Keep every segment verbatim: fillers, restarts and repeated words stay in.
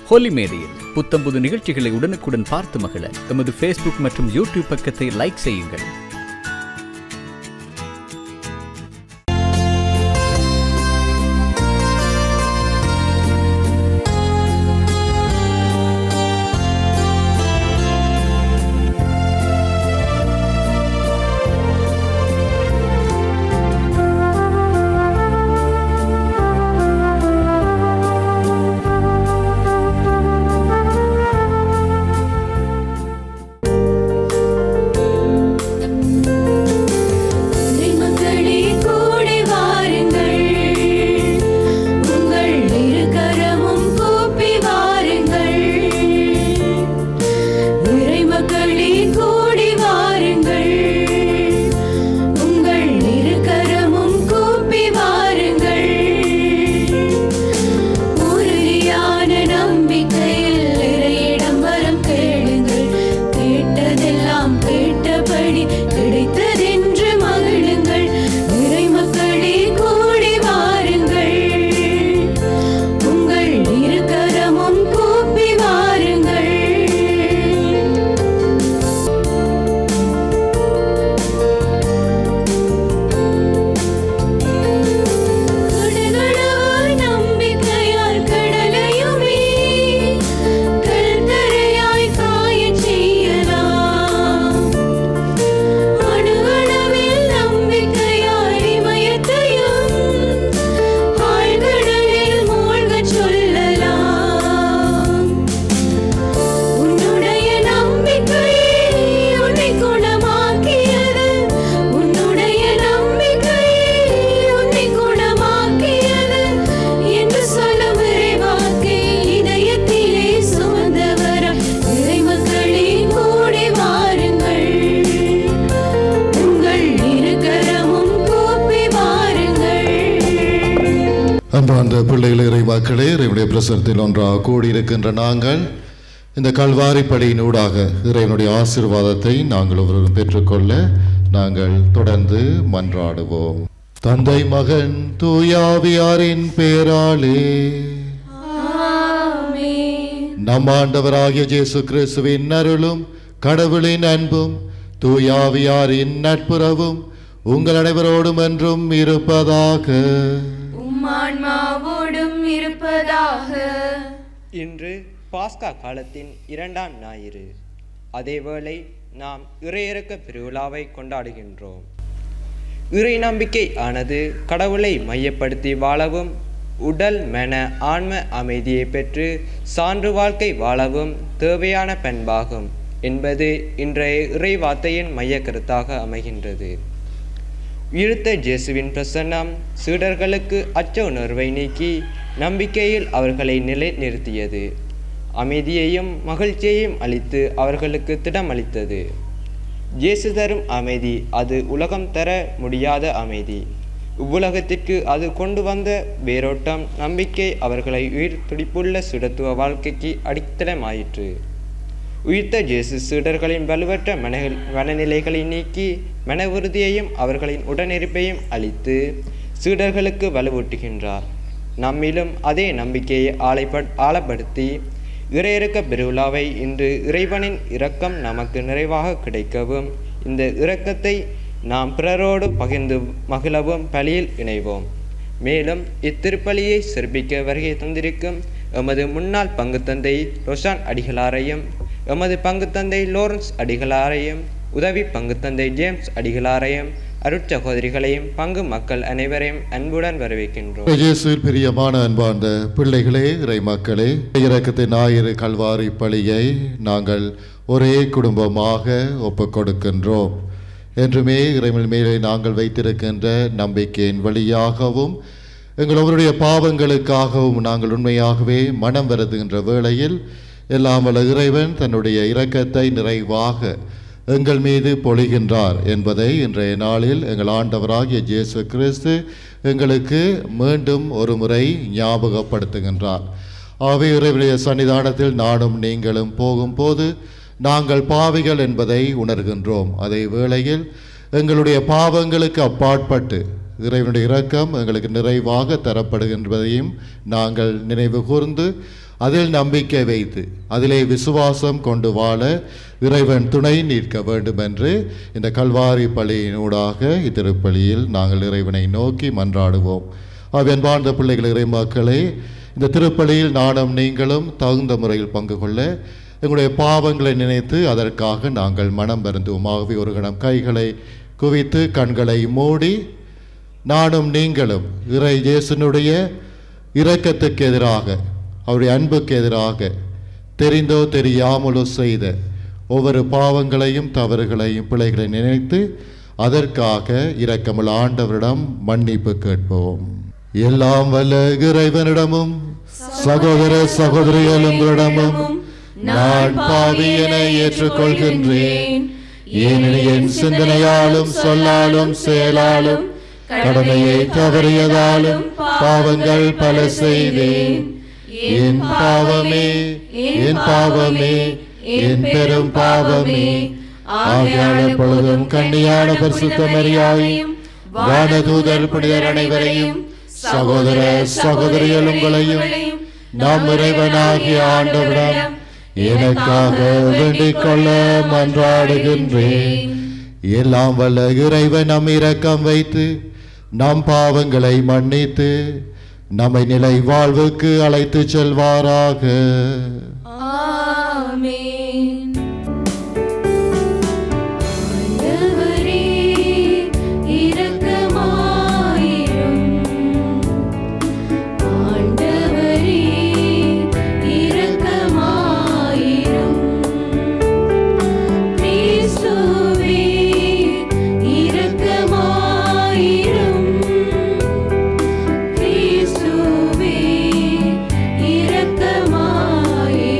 ஹோலி மேடையில் புத்தம்புது நிகழ்ச்சிகளை உடனுக்குடன் பார்த்து மகிழ எமது ஃபேஸ்புக் மற்றும் யூடியூப் பக்கத்தை லைக் செய்யுங்கள். அன்பார்ந்த பிள்ளைகளே, இறைமக்களே, இறைவனுடைய பிரசனத்தில் ஒன்றாக கூடியிருக்கின்ற நாங்கள் இந்த கல்வாரிப்படியினூடாக இறைவனுடைய ஆசீர்வாதத்தை நாங்கள் ஒவ்வொருவரும் பெற்றுக்கொள்ள நாங்கள் தொடர்ந்து மன்றாடுவோம். தந்தை மகன் தூயாவியாரின் பெயராலே நம் ஆண்டவராகிய இயேசு கிறிஸ்துவின் அருளும் கடவுளின் அன்பும் தூயாவியாரின் நட்புறவும் உங்கள் அனைவரோடும் என்றும் இருப்பதாக. ஆன்மாவோடும் இருப்பதாக. இன்று பாஸ்கா காலத்தின் இரண்டாம் ஞாயிறு. அதேவேளை நாம் இறையிறக்க பெருவிழாவை கொண்டாடுகின்றோம். இறை நம்பிக்கை ஆனது கடவுளை மையப்படுத்தி வாழவும் உடல் மன ஆன்ம அமைதியை பெற்று சான்று வாழ்க்கை வாழவும் தேவையான பண்பாகும் என்பது இன்றைய இறை வார்த்தையின் மைய கருத்தாக அமைகின்றது. உயிர்த்த இயேசுவின் பிரசன்னம் சீடர்களுக்கு அச்ச உணர்வை நீக்கி நம்பிக்கையில் அவர்களை நிலை நிறுத்தியது. அமைதியையும் மகிழ்ச்சியையும் அளித்து அவர்களுக்கு திடமளித்தது. இயேசு தரும் அமைதி அது உலகம் தர முடியாத அமைதி. இவ்வுலகத்திற்கு அது கொண்டு வந்த வேரோட்டம் நம்பிக்கை அவர்களை உயிர் துடிப்புள்ள சுடத்துவ வாழ்க்கைக்கு அடித்தளமாயிற்று. உயிர்த்த இயேசு சீடர்களின் வலுவற்ற மன மனநிலைகளை நீக்கி மன உறுதியையும் அவர்களின் உடனிருப்பையும் அளித்து சீடர்களுக்கு வலுவூட்டுகின்றார். நம்மிலும் அதே நம்பிக்கையை ஆளைப்ப ஆழப்படுத்தி இறையிறக்க பெருவிழாவை இன்று இறைவனின் இரக்கம் நமக்கு நிறைவாக கிடைக்கவும் இந்த இரக்கத்தை நாம் பிறரோடு பகிர்ந்து மகிழவும் பலியில் இணைவோம். மேலும் இத்திருப்பலியை சிறப்பிக்க வருகை தந்திருக்கும் எமது முன்னாள் பங்கு தந்தை ரொஷான் அடிகளாரையும் எமது பங்கு தந்தை லோரன்ஸ் அடிகளாரையும் உதவி பங்கு தந்தை ஜேம்ஸ் அடிகளாரையும் அருட்சகோதரிகளையும் பங்கு மக்கள் அனைவரையும் அன்புடன் வரவேற்கின்றோம். இயேசுவில் பிரியமான அன்பார்ந்த பிள்ளைகளே, இறை மக்களே, இரக்கத்தின் ஞாயிறு கல்வாரி பலியை நாங்கள் ஒரே குடும்பமாக ஒப்புக் கொடுக்கின்றோம். என்றுமே இறைவன் மேலே நாங்கள் வைத்திருக்கின்ற நம்பிக்கையின் வழியாகவும் எங்கள் ஒவ்வொருடைய பாவங்களுக்காகவும் நாங்கள் உண்மையாகவே மனம் வருதுகின்ற வேளையில் எல்லாம் வல்ல இறைவன் தன்னுடைய இரக்கத்தை நிறைவாக எங்கள் மீது பொழிகின்றார் என்பதை இன்றைய நாளில் எங்கள் ஆண்டவராகிய இயேசு கிறிஸ்து எங்களுக்கு மீண்டும் ஒரு முறை ஞாபகப்படுத்துகின்றார். ஆகவே இறைவனுடைய சன்னிதானத்தில் நானும் நீங்களும் போகும்போது நாங்கள் பாவிகள் என்பதை உணர்கின்றோம். அதே வேளையில் எங்களுடைய பாவங்களுக்கு அப்பாற்பட்டு இறைவனுடைய இரக்கம் எங்களுக்கு நிறைவாக தரப்படுகின்றதையும் நாங்கள் நினைவு கூர்ந்து அதில் நம்பிக்கை வைத்து அதிலே விசுவாசம் கொண்டு வாழ இறைவன் துணை நிற்க வேண்டும் என்று இந்த கல்வாரி பள்ளியினூடாக இத்திருப்பலியில் நாங்கள் இறைவனை நோக்கி மன்றாடுவோம். அன்பார்ந்த பிள்ளைகள், இறை மக்களே, இந்த திருப்பலியில் நானும் நீங்களும் தகுந்த முறையில் பங்கு கொள்ள எங்களுடைய பாவங்களை நினைத்து அதற்காக நாங்கள் மனம் வருந்துவோம். ஆகவே ஒரு கணம் கைகளை குவித்து கண்களை மூடி நானும் நீங்களும் இறை இயேசுனுடைய இரக்கத்துக்கு எதிராக, அவருடைய அன்புக்கு எதிராக தெரிந்தோ தெரியாமலோ செய்த ஒவ்வொரு பாவங்களையும் தவறுகளையும் பிழைகளை நினைத்து அதற்காக இரக்கமுள்ள ஆண்டவரிடம் மன்னிப்பு கேட்போம். எல்லாம் வல்ல இறைவனிடமும் சகோதர சகோதரிகளிடமும் நான் பாவியனை ஏற்றுக்கொள்கின்றேன். ஏனெனில் என் சிந்தனையாலும் சொல்லாலும் செயலாலும் கடமையை தவறியதாலும் பாவங்கள் பல செய்தேன். என் பாவமே, என் பாவமே, என் பெரும் பாவமே. ஆகையால் எப்பொழுதும் கன்னியான பரிசுத்த மரியாதையும் வானதூதர் புனிதர் அனைவரையும் சகோதர சகோதரிகள் உங்களையும் நம் இறைவனாகிய ஆண்டவரிடம் எனக்காக வேண்டிக் கொள்ள மன்றாடுகின்றேன். எல்லாம் வல்ல இறைவன் நம் இரக்கம் வைத்து நம் பாவங்களை மன்னித்து நம்மை நிலை வாழ்வுக்கு அழைத்து செல்வாராக. ஆமென். ஆண்டவரே இரக்கமாயிரும். ஆண்டவரே இரக்கமாயிரும். கிறிஸ்துவே இரக்கமாயிரும். கிறிஸ்துவே இரக்கமாயிரும்.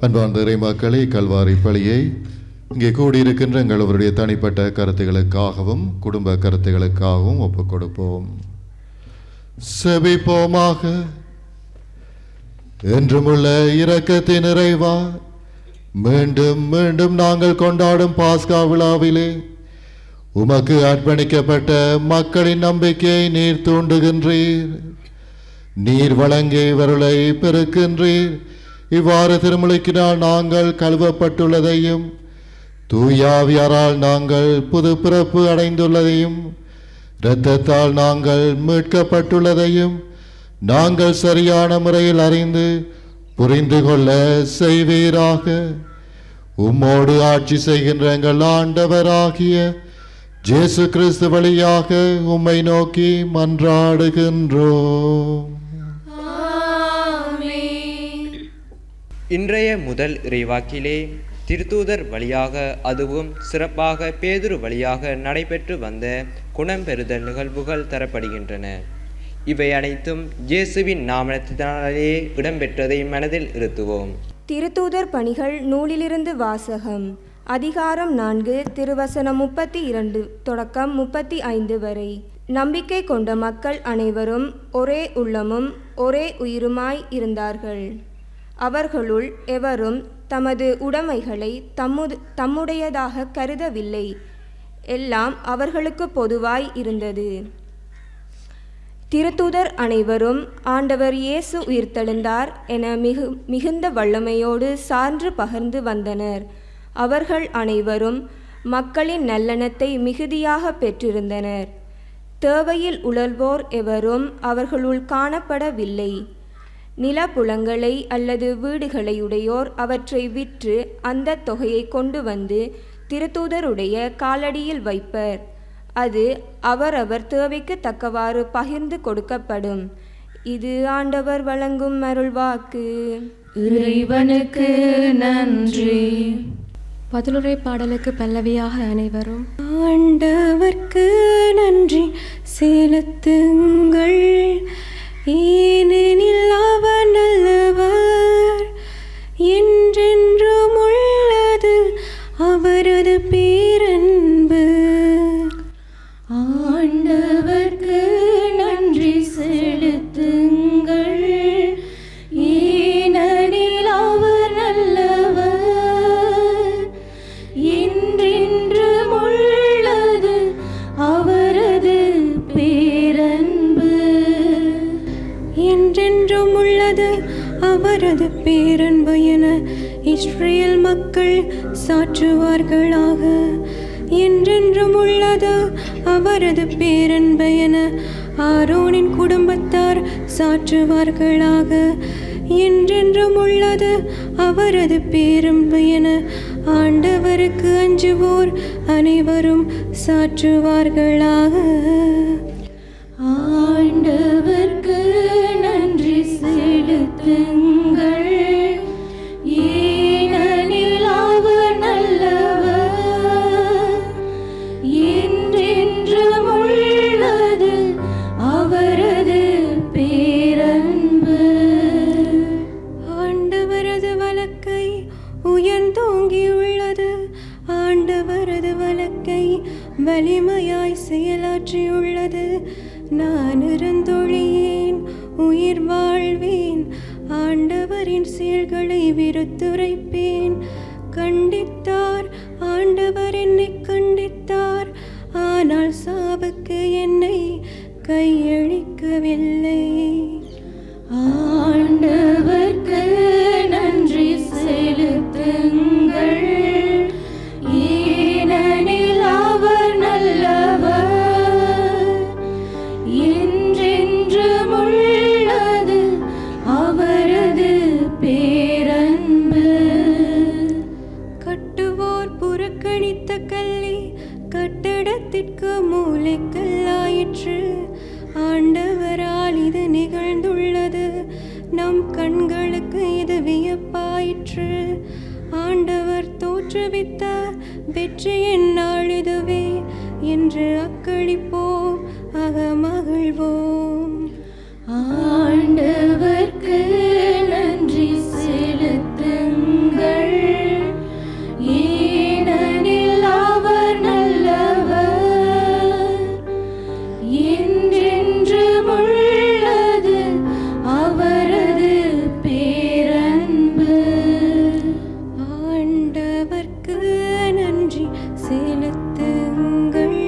அன்பார்ந்த இறை மக்களே, கல்வாரி பலியை இங்கே கூடியிருக்கின்ற எங்களுடைய தனிப்பட்ட கருத்துகளுக்காகவும் குடும்ப கருத்துகளுக்காகவும் ஒப்புக் கொடுப்போம். செபிப்போமாக. என்றுமுள்ள இரக்கத்தின் நிறைவா, மீண்டும் மீண்டும் நாங்கள் கொண்டாடும் பாஸ்கா விழாவிலே உமக்கு அர்ப்பணிக்கப்பட்ட மக்களின் நம்பிக்கையை நீர் தூண்டுகின்றீர். நீர் வழங்கி இவர்களை பெருக்கின்றீர். இவ்வாறு திருமுழுக்கினால் நாங்கள் கழுவப்பட்டுள்ளதையும் தூயாவியாரால் நாங்கள் புது பிறப்பு அடைந்துள்ளதையும் இரத்தத்தால் நாங்கள் மீட்கப்பட்டுள்ளதையும் நாங்கள் சரியான முறையில் அறிந்து புரிந்து கொள்ள செய்வீராக. உம்மோடு ஆட்சி செய்கின்ற எங்கள் ஆண்டவராகிய இயேசு கிறிஸ்து வழியாக உம்மை நோக்கி மன்றாடுகின்றோம். இன்றைய முதல் இறைவாக்கிலே திருத்தூதர் வழியாக, அதுவும் சிறப்பாக பேதுரு வழியாக நடைபெற்று வந்த குணம் பெறுதல் நிகழ்வுகள் தரப்படுகின்றன. இவை அனைத்தும் இயேசுவின் நாமத்தினாலே இடம்பெற்றதை மனதில் இருத்துவோம். திருத்தூதர் பணிகள் நூலிலிருந்து வாசகம். அதிகாரம் நான்கு, திருவசனம் முப்பத்தி இரண்டு தொடக்கம் முப்பத்தி ஐந்து வரை. நம்பிக்கை கொண்ட மக்கள் அனைவரும் ஒரே உள்ளமும் ஒரே உயிருமாய் இருந்தார்கள். அவர்களுள் எவரும் தமது உடைமைகளை தம்முது தம்முடையதாக கருதவில்லை. எல்லாம் அவர்களுக்கு பொதுவாய் இருந்தது. திருத்தூதர் அனைவரும் ஆண்டவர் இயேசு உயிர்த்தெழுந்தார் என மிகு மிகுந்த வல்லமையோடு சான்று பகர்ந்து வந்தனர். அவர்கள் அனைவரும் மக்களின் நல்லெண்ணத்தை மிகுதியாக பெற்றிருந்தனர். தேவையில் உழல்வோர் எவரும் அவர்களுள் காணப்படவில்லை. நிலப்புலங்களை அல்லது வீடுகளை உடையோர் அவற்றை விற்று அந்த தொகையை கொண்டு வந்து திருத்தூதருடைய காலடியில் வைப்பர். அது அவரவர் தேவைக்கு தக்கவாறு பகிர்ந்து கொடுக்கப்படும். இது ஆண்டவர் வழங்கும் அருள்வாக்கு. இறைவனுக்கு நன்றி. பதிலுரை பாடலுக்கு பல்லவியாக அனைவரும் ஆண்டவர்க்கு நன்றி செலுத்துங்கள், ஏனெனில் அவர் நல்லவர், என்றென்றும் உள்ளது அவரது பேரன்பு. ஆண்டவர்க்கு நன்றி செலுத்துங்கள், ஏனெனில் அவர் நல்லவர், என்றென்றும் உள்ளது அவரது பேரன்பு. என்றென்றும் உள்ளது அவரது பேரன்பு என இஸ்ரேல் மக்கள் சாற்றுவார்களாக. என்றென்றும் உள்ளது அவரது பேரன்பு என ஆரோனின் குடும்பத்தார் சாற்றுவார்களாக. என்றென்றும் உள்ளது அவரது பேரன்பு என ஆண்டவருக்கு அஞ்சுவோர் அனைவரும் சாற்றுவார்களாக. ஆண்டவர்க்கு நன்றி செலுத்துங்கள், ஏனெனில் அவர் நல்லவர், என்றென்றும் உள்ளது அவரது பேரன்பு. ஆண்டவரது வலக்கை உயர்ந்தோங்கியுள்ளது, ஆண்டவரது வலக்கை வலிமையாய் செயலாற்றியுள்ளது. நான் இருந்தொழியேன், உயிர் வாழ்வேன், ஆண்டவரின் செயல்களை விருத்துரைப்பேன். கண்டித்தார், ஆண்டவர் என்னை கண்டித்தார், ஆனால் சாவுக்கு என்னை கையளிக்கவில்லை. ஆண்டவர்க்கு நன்றி செலுத்துங்கள், ஏனெனில் அவர் நல்லவர், என்றென்றும் உள்ளது அவரது பேரன்பு. கட்டுவோர் புறக்கணித்த கல்லை கட்டடத்திற்கு மூலைக்கல்லாயிற்று. ஆண்டவரால் இது நிகழ்ந்துள்ளது, நம் கண்களுக்கு இது வியப்பாயிற்று. ஆண்டவர் தோற்றுவித்த வெற்றியின் நாள் இதுவே என்று அக்களிப்போம், அகமகிழ்வோம். ஆண்டவர்க்கு நன்றி செலுத்துங்கள், என்றென்றும் உள்ளது அவரது பேரன்பு. ஆண்டவர்க்கு நன்றி செலுத்துங்கள்,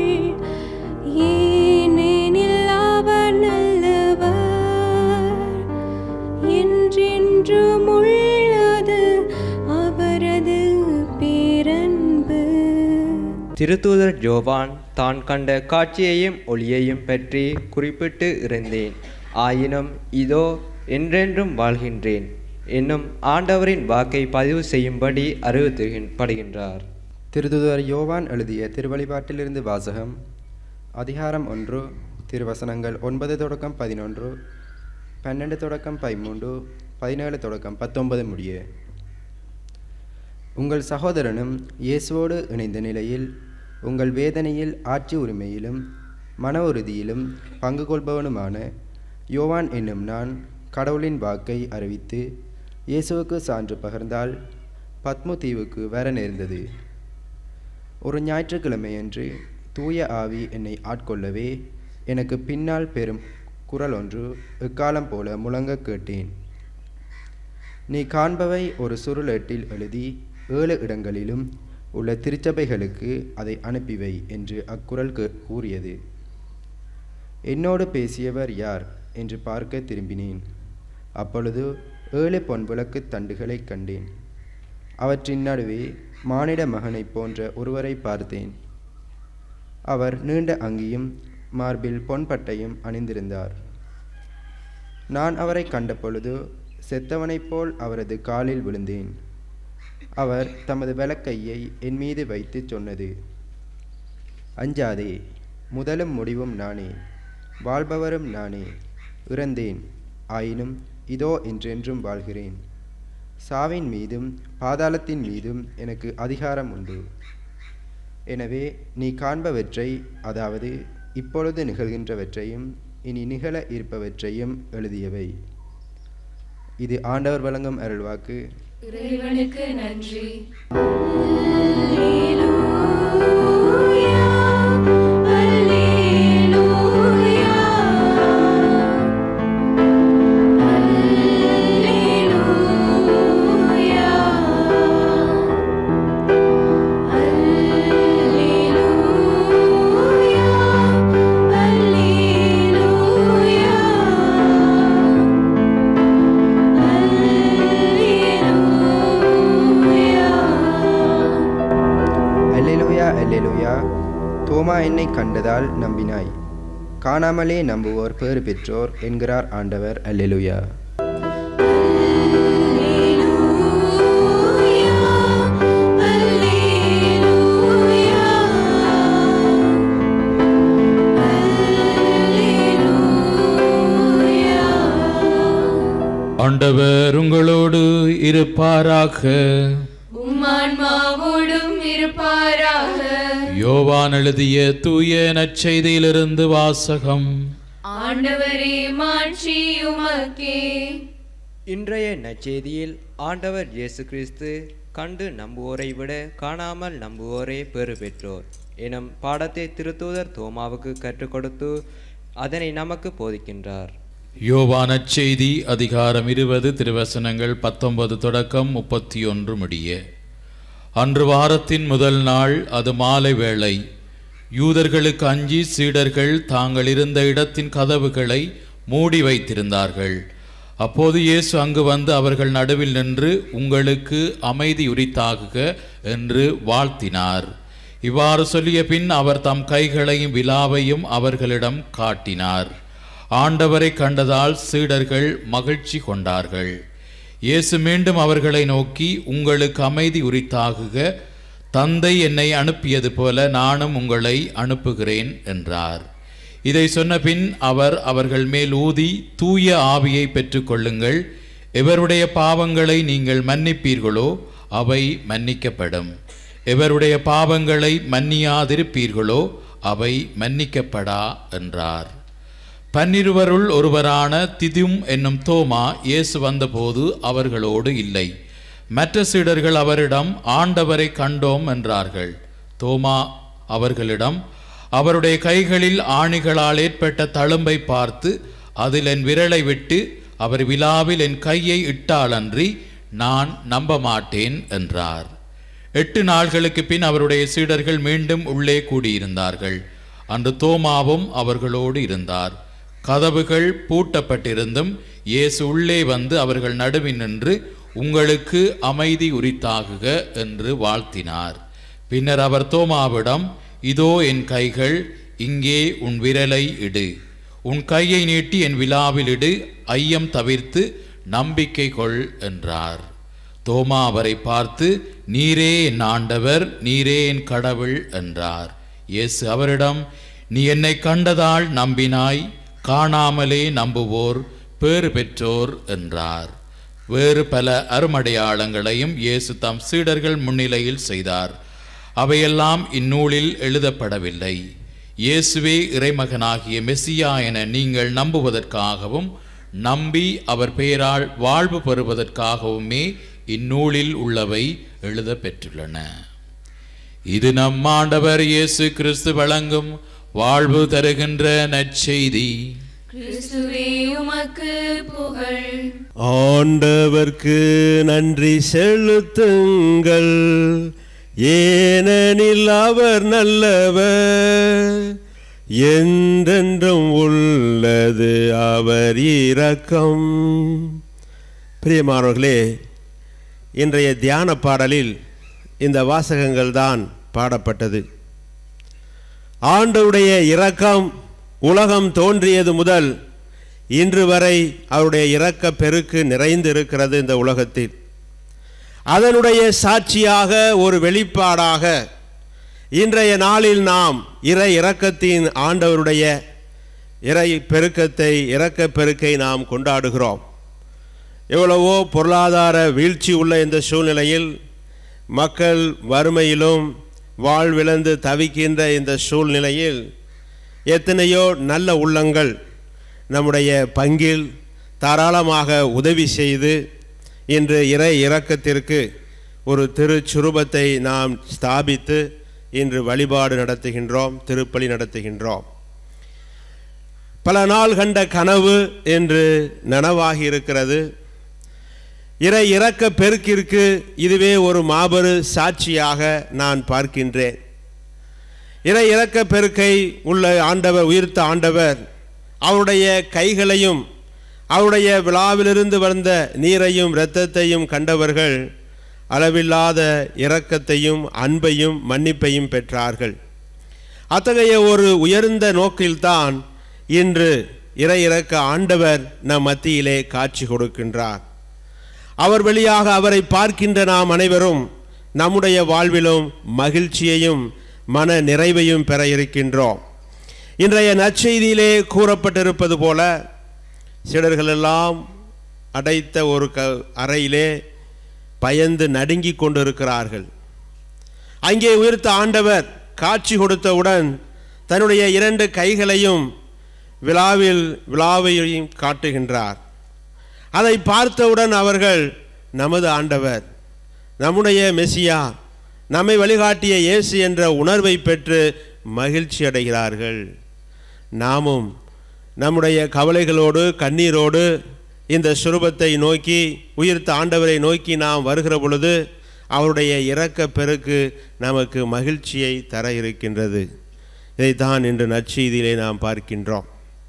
ஏனெனில் அவர் நல்லவர், என்றென்றும் உள்ளது அவரது பேரன்பு. திருத்தூதர் யோவான் தான் கண்ட காட்சியையும் ஒளியையும் பற்றி குறிப்பிட்டு இருந்தேன். ஆயினும் இதோ என்றென்றும் வாழ்கின்றேன் என்னும் ஆண்டவரின் வாக்கை பதிவு செய்யும்படி அறிவுறுத்தப்படுகின்றார். திருத்தூதர் யோவான் எழுதிய திருவழிபாட்டிலிருந்து வாசகம். அதிகாரம் ஒன்று, திருவசனங்கள் ஒன்பது தொடக்கம் பதினொன்று, பன்னெண்டு தொடக்கம் பதிமூன்று, பதினேழு தொடக்கம் பத்தொன்பது முடிய. உங்கள் சகோதரனும் இயேசுவோடு இணைந்த நிலையில் உங்கள் வேதனையில் ஆட்சி உரிமையிலும் மன உறுதியிலும் பங்கு கொள்பவனுமான யோவான் என்னும் நான் கடவுளின் வாக்கை அறிவித்து இயேசுவுக்கு சான்று பகர்ந்தால் பத்மு தீவுக்கு வர நேர்ந்தது. ஒரு ஞாயிற்றுக்கிழமையன்று தூய ஆவி என்னை ஆட்கொள்ளவே எனக்கு பின்னால் பெரும் குரல் ஒன்று எக்காலம் போல முழங்க கேட்டேன். நீ காண்பவை ஒரு சுருளேட்டில் எழுதி ஏழு இடங்களிலும் உள்ள திருச்சபைகளுக்கு அதை அனுப்பிவை என்று அக்குரல் கூறியது. என்னோடு பேசியவர் யார் என்று பார்க்க திரும்பினேன். அப்பொழுது ஏழு பொன் விளக்கு தண்டுகளை கண்டேன். அவற்றின் நடுவே மானிட மகனைப் போன்ற ஒருவரை பார்த்தேன். அவர் நீண்ட அங்கியும் மார்பில் பொன்பட்டையும் அணிந்திருந்தார். நான் அவரை கண்டபொழுது செத்தவனைப் போல் அவரது காலில் விழுந்தேன். அவர் தமது வலக்கையை என் மீது வைத்து சொன்னது, அஞ்சாதே, முதலும் முடிவும் நானே, வாழ்பவரும் நானே. இறந்தேன், ஆயினும் இதோ என்றென்றும் வாழ்கிறேன். சாவின் மீதும் பாதாளத்தின் மீதும் எனக்கு அதிகாரம் உண்டு. எனவே நீ காண்பவற்றை, அதாவது இப்பொழுது நிகழ்கின்றவற்றையும் இனி நிகழ இருப்பவற்றையும் எழுதியவை. இது ஆண்டவர் வழங்கும் அருள்வாக்கு. இறைவனுக்கு நன்றி. தோமா என்னை கண்டதால் நம்பினாய், காணாமலே நம்புவோர் பேறு பெற்றோர் என்கிறார் ஆண்டவர். அல்லேலூயா. ஆண்டவர் உங்களோடு இருப்பாராக. உம்மான்மாவோடும் இருப்பாராக. யோவான் எழுதிய தூய நற்செய்தியிலிருந்து வாசகம். ஆண்டவரே மாட்சி உமக்கே. இன்றைய நற்செய்தியில் ஆண்டவர் இயேசு கிறிஸ்து கண்டு நம்புவோரை விட காணாமல் நம்புவோரே பெறு பெற்றோர் எனும் பாடத்தை திருத்தூதர் தோமாவுக்கு கற்றுக் கொடுத்து அதனை நமக்கு போதிக்கின்றார். யோவான் நற்செய்தி அதிகாரம் இருபது, திருவசனங்கள் பத்தொன்பது தொடக்கம் முப்பத்தி ஒன்று முடிய. அன்று வாரத்தின் முதல் நாள், அது மாலை வேளை. யூதர்களுக்கு அஞ்சி சீடர்கள் தாங்கள் இருந்த இடத்தின் கதவுகளை மூடி வைத்திருந்தார்கள். அப்போது இயேசு அங்கு வந்து அவர்கள் நடுவில் நின்று, உங்களுக்கு அமைதி உரித்தாகுக என்று வாழ்த்தினார். இவ்வாறு சொல்லிய பின் அவர் தம் கைகளையும் விலாவையும் அவர்களிடம் காட்டினார். ஆண்டவரை கண்டதால் சீடர்கள் மகிழ்ச்சி கொண்டார்கள். இயேசு மீண்டும் அவர்களை நோக்கி, உங்களுக்கு அமைதி உரித்தாகுக, தந்தை என்னை அனுப்பியது போல நானும் உங்களை அனுப்புகிறேன் என்றார். இதை சொன்ன பின் அவர் அவர்கள் மேல் ஊதி, தூய ஆவியை பெற்றுக்கொள்ளுங்கள். எவருடைய பாவங்களை நீங்கள் மன்னிப்பீர்களோ அவை மன்னிக்கப்படும், எவருடைய பாவங்களை மன்னியாதிருப்பீர்களோ அவை மன்னிக்கப்படா என்றார். பன்னிருவருள் ஒருவரான திதும் என்னும் தோமா இயேசு வந்தபோது அவர்களோடு இல்லை. மற்ற சீடர்கள் அவரிடம், ஆண்டவரை கண்டோம் என்றார்கள். தோமா அவர்களிடம், அவருடைய கைகளில் ஆணிகளால் ஏற்பட்ட தழும்பை பார்த்து அதில் என் விரலை விட்டு அவர் விழாவில் என் கையை இட்டாலன்றி நான் நம்ப மாட்டேன் என்றார். எட்டு நாள்களுக்கு பின் அவருடைய சீடர்கள் மீண்டும் உள்ளே கூடியிருந்தார்கள். அன்று தோமாவும் அவர்களோடு இருந்தார். கதவுகள் பூட்டப்பட்டிருந்தும் இயேசு உள்ளே வந்து அவர்கள் நடுவில் நின்று உங்களுக்கு அமைதி உரித்தாகுக என்று வாழ்த்தினார். பின்னர் அவர் தோமாவிடம், இதோ என் கைகள், இங்கே உன் விரலை இடு, உன் கையை நீட்டி என் விழாவில் இடு, ஐயம் தவிர்த்து நம்பிக்கை கொள் என்றார். தோமா அவரை பார்த்து, நீரே என் ஆண்டவர், நீரே என் கடவுள் என்றார். இயேசு அவரிடம், நீ என்னை கண்டதால் நம்பினாய், காணாமலே நம்புவோர் பேறு பெற்றோர் என்றார். வேறு பல அருமடையாளங்களையும் இயேசு தம் சீடர்கள் முன்னிலையில் செய்தார். அவையெல்லாம் இந்நூலில் எழுதப்படவில்லை. இயேசுவே இறைமகனாகிய மெசியா என நீங்கள் நம்புவதற்காகவும் நம்பி அவர் பெயரால் வாழ்வு பெறுவதற்காகவுமே இந்நூலில் உள்ளவை எழுத பெற்றுள்ளன. இது நம் ஆண்டவர் இயேசு கிறிஸ்து வழங்கும் வாழ்வு தருகின்ற நற்செய்தி. கிறிஸ்துவே உமக்கு புகழ். ஆண்டவர்க்கு நன்றி செலுத்துங்கள், ஏனெனில் அவர் நல்லவர், என்றென்றும் உள்ளது அவர் இரக்கம். பிரியமானவர்களே, இன்றைய தியான பாடலில் இந்த வாசகங்கள் தான் பாடப்பட்டது. ஆண்டவருடைய இரக்கம் உலகம் தோன்றியது முதல் இன்று வரை அவருடைய இரக்க பெருக்கு நிறைந்து இருக்கிறது இந்த உலகத்தில். அதனுடைய சாட்சியாக ஒரு வெளிப்பாடாக இன்றைய நாளில் நாம் இறை இரக்கத்தின் ஆண்டவருடைய இறை பெருக்கத்தை இரக்க பெருக்கை நாம் கொண்டாடுகிறோம். எவ்வளவோ பொருளாதார வீழ்ச்சி உள்ள இந்த சூழ்நிலையில், மக்கள் வறுமையிலும் வாழ்விழந்து தவிக்கின்ற இந்த சூழ்நிலையில் எத்தனையோ நல்ல உள்ளங்கள் நம்முடைய பங்கில் தாராளமாக உதவி செய்து இன்று இறை இரக்கத்திற்கு ஒரு திருச்சுரூபத்தை நாம் ஸ்தாபித்து இன்று வழிபாடு நடத்துகின்றோம், திருப்பலி நடத்துகின்றோம். பல நாள் கண்ட கனவு என்று நனவாகி இருக்கிறது. இறை இரக்க பெருக்கிற்கு இதுவே ஒரு மாபெரு சாட்சியாக நான் பார்க்கின்றேன். இறை இரக்க பெருக்கை உள்ள ஆண்டவர், உயிர்த்த ஆண்டவர், அவருடைய கைகளையும் அவருடைய விழாவிலிருந்து வந்த நீரையும் இரத்தத்தையும் கண்டவர்கள் அளவில்லாத இரக்கத்தையும் அன்பையும் மன்னிப்பையும் பெற்றார்கள். அத்தகைய ஒரு உயர்ந்த நோக்கில்தான் இன்று இறை இரக்க ஆண்டவர் நம் மத்தியிலே காட்சி கொடுக்கின்றார். அவர் வழியாக அவரை பார்க்கின்ற நாம் அனைவரும் நம்முடைய வாழ்விலும் மகிழ்ச்சியையும் மன நிறைவையும் பெற இருக்கின்றோம். இன்றைய நற்செய்தியிலே கூறப்பட்டிருப்பது போல சீடர்களெல்லாம் அடைத்த ஒரு க அறையிலே பயந்து நடுங்கி கொண்டிருக்கிறார்கள். அங்கே உயிர்த்த ஆண்டவர் காட்சி கொடுத்தவுடன் தன்னுடைய இரண்டு கைகளையும் விழாவில் விழாவையும் காட்டுகின்றார். அதை பார்த்தவுடன் அவர்கள் நமது ஆண்டவர், நம்முடைய மெசியா, நம்மை வழிகாட்டிய இயேசு என்ற உணர்வை பெற்று மகிழ்ச்சி அடைகிறார்கள். நாமும் நம்முடைய கவலைகளோடு கண்ணீரோடு இந்த சுரூபத்தை நோக்கி, உயிர்த்த ஆண்டவரை நோக்கி நாம் வருகிற பொழுது அவருடைய இரக்க பெருக்கு நமக்கு மகிழ்ச்சியை தர இருக்கின்றது. இதைத்தான் இன்று நற்செய்தியிலே நாம் பார்க்கின்றோம்.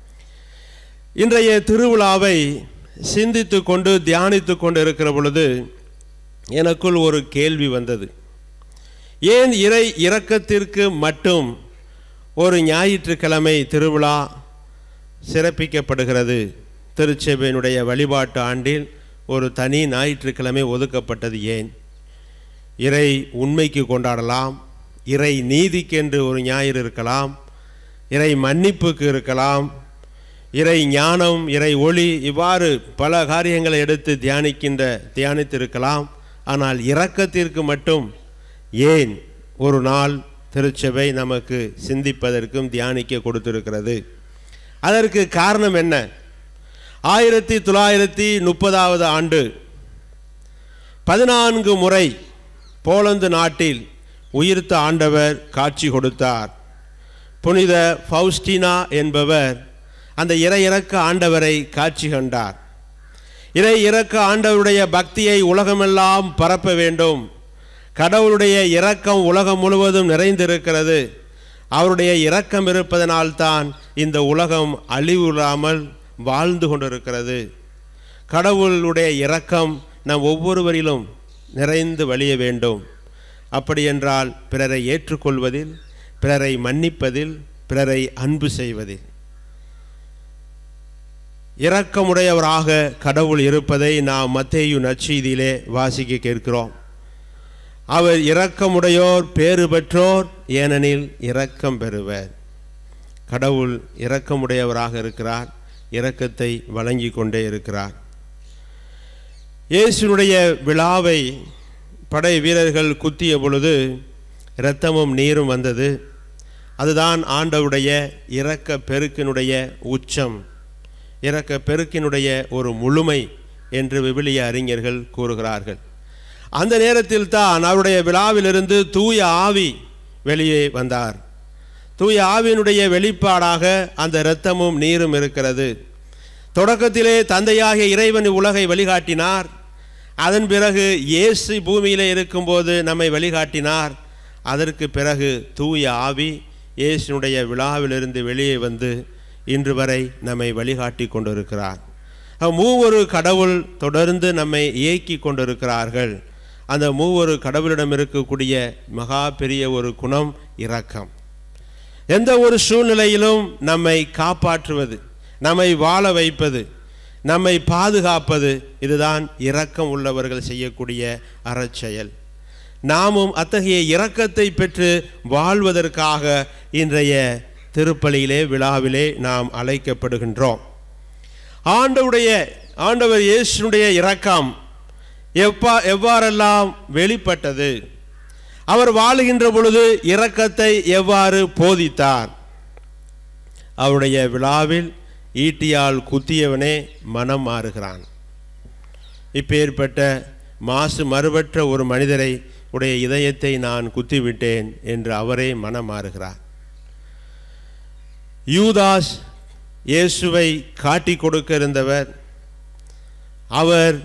இன்றைய திருவிழாவை சிந்தித்து கொண்டு தியானித்து கொண்டு இருக்கிற பொழுது எனக்குள் ஒரு கேள்வி வந்தது. ஏன் இறை இரக்கத்திற்கு மட்டும் ஒரு ஞாயிற்றுக்கிழமை திருவிழா சிறப்பிக்கப்படுகிறது? திருச்சபையினுடைய வழிபாட்டு ஆண்டில் ஒரு தனி ஞாயிற்றுக்கிழமை ஒதுக்கப்பட்டது ஏன்? இறை உண்மைக்கு கொண்டாடலாம், இறை நீதிக்கென்று ஒரு ஞாயிறு இருக்கலாம், இறை மன்னிப்புக்கு இருக்கலாம், இறை ஞானம், இறை ஒளி, இவ்வாறு பல காரியங்களை எடுத்து தியானிக்கின்ற தியானித்திருக்கலாம். ஆனால் இரக்கத்திற்கு மட்டும் ஏன் ஒரு நாள் திருச்சபை நமக்கு சிந்திப்பதற்கும் தியானிக்க கொடுத்திருக்கிறது? அதற்கு காரணம் என்ன? ஆயிரத்தி தொள்ளாயிரத்தி முப்பதாவது ஆண்டு பதினான்கு முறை போலந்து நாட்டில் உயிர்த்த ஆண்டவர் காட்சி கொடுத்தார். புனித ஃபவுஸ்டினா என்பவர் அந்த இறை இறக்க ஆண்டவரை காட்சி கண்டார். இறை இறக்க ஆண்டவருடைய பக்தியை உலகமெல்லாம் பரப்ப வேண்டும். கடவுளுடைய இரக்கம் உலகம் முழுவதும் நிறைந்திருக்கிறது. அவருடைய இரக்கம் இருப்பதனால்தான் இந்த உலகம் அழிவில்லாமல் வாழ்ந்து கொண்டிருக்கிறது. கடவுளுடைய இரக்கம் நம் ஒவ்வொருவரிலும் நிறைந்து வழிய வேண்டும். அப்படியென்றால் பிறரை ஏற்றுக்கொள்வதில், பிறரை மன்னிப்பதில், பிறரை அன்பு செய்வதில் இரக்கமுடையவராக கடவுள் இருப்பதை நாம் மத்தேயு நற்செய்தியிலே வாசிக்க கேட்கிறோம். அவர் இரக்கமுடையோர் பேறு பெற்றோர், ஏனெனில் இரக்கம் பெறுவர். கடவுள் இரக்கமுடையவராக இருக்கிறார், இரக்கத்தை வழங்கி கொண்டே இருக்கிறார். இயேசுனுடைய விழாவை படை வீரர்கள் குத்திய பொழுது இரத்தமும் நீரும் வந்தது. அதுதான் ஆண்டவருடைய இரக்க பெருக்கினுடைய உச்சம், இரக்க பெருக்கினுடைய ஒரு முழுமை என்று விவிலிய அறிஞர்கள் கூறுகிறார்கள். அந்த நேரத்தில் தான் அவருடைய விழாவிலிருந்து தூய ஆவி வெளியே வந்தார். தூய ஆவியினுடைய வெளிப்பாடாக அந்த இரத்தமும் நீரும் இருக்கிறது. தொடக்கத்திலே தந்தையாகிய இறைவன் உலகை வழிகாட்டினார். அதன் பிறகு இயேசு பூமியிலே இருக்கும்போது நம்மை வழிகாட்டினார். அதற்கு பிறகு தூய ஆவி இயேசுனுடைய விழாவிலிருந்து வெளியே வந்து இன்று வரை நம்மை வழிகாட்டி கொண்டிருக்கிறார். மூவொரு கடவுள் தொடர்ந்து நம்மை இயக்கி கொண்டிருக்கிறார்கள். அந்த மூவொரு கடவுளிடம் இருக்கக்கூடிய மகா பெரிய ஒரு குணம் இரக்கம். எந்த ஒரு சூழ்நிலையிலும் நம்மை காப்பாற்றுவது, நம்மை வாழ வைப்பது, நம்மை பாதுகாப்பது, இதுதான் இரக்கம் உள்ளவர்கள் செய்யக்கூடிய அறச்செயல். நாமும் அத்தகைய இரக்கத்தை பெற்று வாழ்வதற்காக இன்றைய திருப்பலியிலே விழாவிலே நாம் அழைக்கப்படுகின்றோம். ஆண்டவருடைய ஆண்டவர் இயேசுனுடைய இரக்கம் எப்பா எவ்வாறெல்லாம் வெளிப்பட்டது, அவர் வாழுகின்ற பொழுது இரக்கத்தை எவ்வாறு போதித்தார். அவருடைய விழாவில் ஈட்டியால் குத்தியவனே மனம் மாறுகிறான். இப்பேற்பட்ட மாசு மறுபற்ற ஒரு மனிதரை உடைய இதயத்தை நான் குத்திவிட்டேன் என்று அவரே மனம் மாறுகிறார். யூதாஸ் இயேசுவை காட்டி கொடுக்க இருந்தவர். அவர்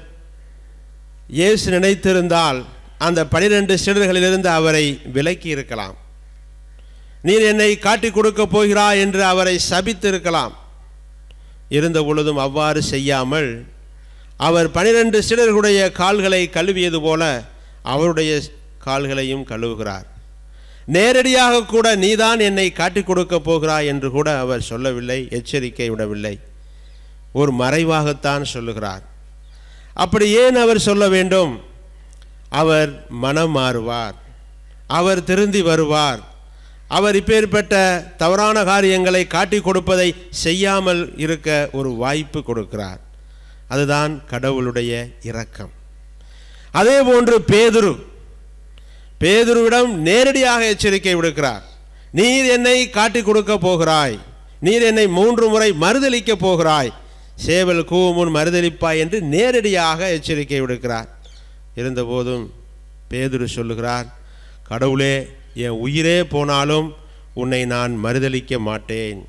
இயேசு நினைத்திருந்தால் அந்த பனிரெண்டு சீடர்களிலிருந்து அவரை விலக்கி இருக்கலாம். நீர் என்னை காட்டி கொடுக்க போகிறாய் என்று அவரை சபித்திருக்கலாம். இருந்த பொழுதும் அவ்வாறு செய்யாமல் அவர் பனிரெண்டு சீடர்களுடைய கால்களை கழுவியது போல அவருடைய கால்களையும் கழுவுகிறார். நேரடியாக கூட நீதான் என்னை காட்டி கொடுக்க போகிறாய் என்று கூட அவர் சொல்லவில்லை, எச்சரிக்கை விடவில்லை. ஒரு மறைவாகத்தான் சொல்லுகிறார். அப்படி ஏன் அவர் சொல்ல வேண்டும்? அவர் மனம் மாறுவார், அவர் திருந்தி வருவார். அவர் இப்பேற்பட்ட தவறான காரியங்களை காட்டி கொடுப்பதை செய்யாமல் இருக்க ஒரு வாய்ப்பு கொடுக்கிறார். அதுதான் கடவுளுடைய இரக்கம். அதே போன்று பேதுரு பேதுருவிடம் நேரடியாக எச்சரிக்கை விடுக்கிறார். நீர் என்னை காட்டி கொடுக்க போகிறாய், நீர் என்னை மூன்று முறை மறுதலிக்க போகிறாய், சேவல் கூவும் மறுதலிப்பாய் என்று நேரடியாக எச்சரிக்கை விடுக்கிறார். இருந்தபோதும் பேதுரு சொல்லுகிறார், கடவுளே, என் உயிரே போனாலும் உன்னை நான் மறுதலிக்க மாட்டேன்.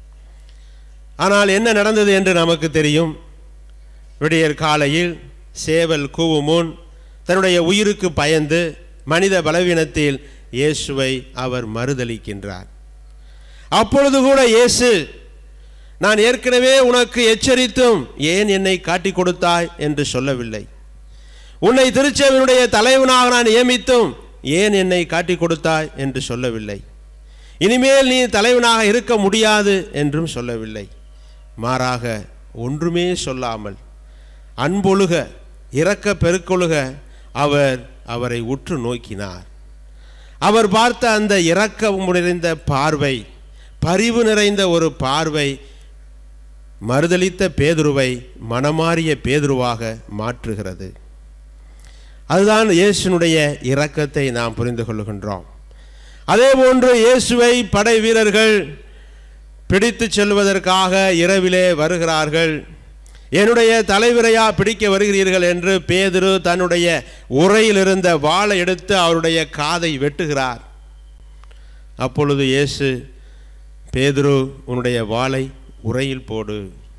ஆனால் என்ன நடந்தது என்று நமக்கு தெரியும். விடியற் காலையில் சேவல் கூவும் முன் தன்னுடைய உயிருக்கு பயந்து மனித பலவீனத்தில் இயேசுவை அவர் மறுதலிக்கின்றார். அப்பொழுது கூட இயேசு, நான் ஏற்கனவே உனக்கு எச்சரித்தும் ஏன் என்னை காட்டி கொடுத்தாய் என்று சொல்லவில்லை. உன்னை திருச்சபையினுடைய தலைவனாக நான் நியமித்தும் ஏன் என்னை காட்டி கொடுத்தாய் என்று சொல்லவில்லை. இனிமேல் நீ தலைவனாக இருக்க முடியாது என்றும் சொல்லவில்லை. மாறாக ஒன்றுமே சொல்லாமல் அன்பொழுக இரக்க பெருக்கொழுக அவர் அவரை உற்று நோக்கினார். அவர் பார்த்த அந்த இரக்கம் நிறைந்த பார்வை, பரிவு நிறைந்த ஒரு பார்வை மறுதலித்த பேதுருவை மனமாறிய பேதுருவாக மாற்றுகிறது. அதுதான் இயேசுனுடைய இரக்கத்தை நாம் புரிந்து கொள்கின்றோம். அதே போன்று இயேசுவை படை வீரர்கள் பிடித்து செல்வதற்காக இரவிலே வருகிறார்கள். என்னுடைய தலைவரையா பிடிக்க வருகிறீர்கள் என்று பேதுரு தன்னுடைய உரையில் இருந்த வாளை எடுத்து அவருடைய காதை வெட்டுகிறார். அப்பொழுது இயேசு பேதுரு, உன்னுடைய வாளை உரையில் போடு.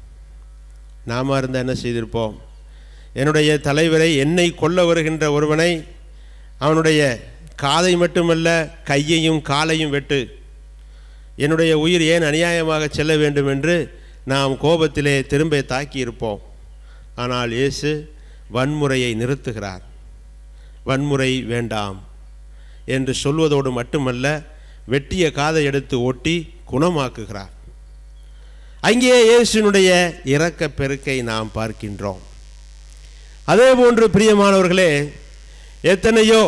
நாம இருந்தால் என்ன செய்திருப்போம்? என்னுடைய தலைவரை, என்னை கொல்ல வருகின்ற ஒருவனை அவனுடைய காதை மட்டுமல்ல கையையும் காலையும் வெட்டு, என்னுடைய உயிர் ஏன் அநியாயமாக செல்ல வேண்டும் என்று நாம் கோபத்திலே திரும்ப தாக்கியிருப்போம். ஆனால் இயேசு வன்முறையை நிறுத்துகிறார். வன்முறை வேண்டாம் என்று சொல்வதோடு மட்டுமல்ல, வெட்டிய காதை எடுத்து ஓட்டி குணமாக்குகிறார். அங்கே இயேசுனுடைய இரக்க பெருக்கை நாம் பார்க்கின்றோம். அதே போன்று பிரியமானவர்களே, எத்தனையோ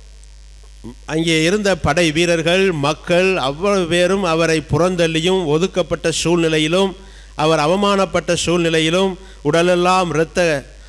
அங்கே இருந்த படை வீரர்கள், மக்கள் அவ்வளவு பேரும் அவரை புறந்தள்ளியும், ஒதுக்கப்பட்ட சூழ்நிலையிலும், அவர் அவமானப்பட்ட சூழ்நிலையிலும், உடலெல்லாம் இரத்த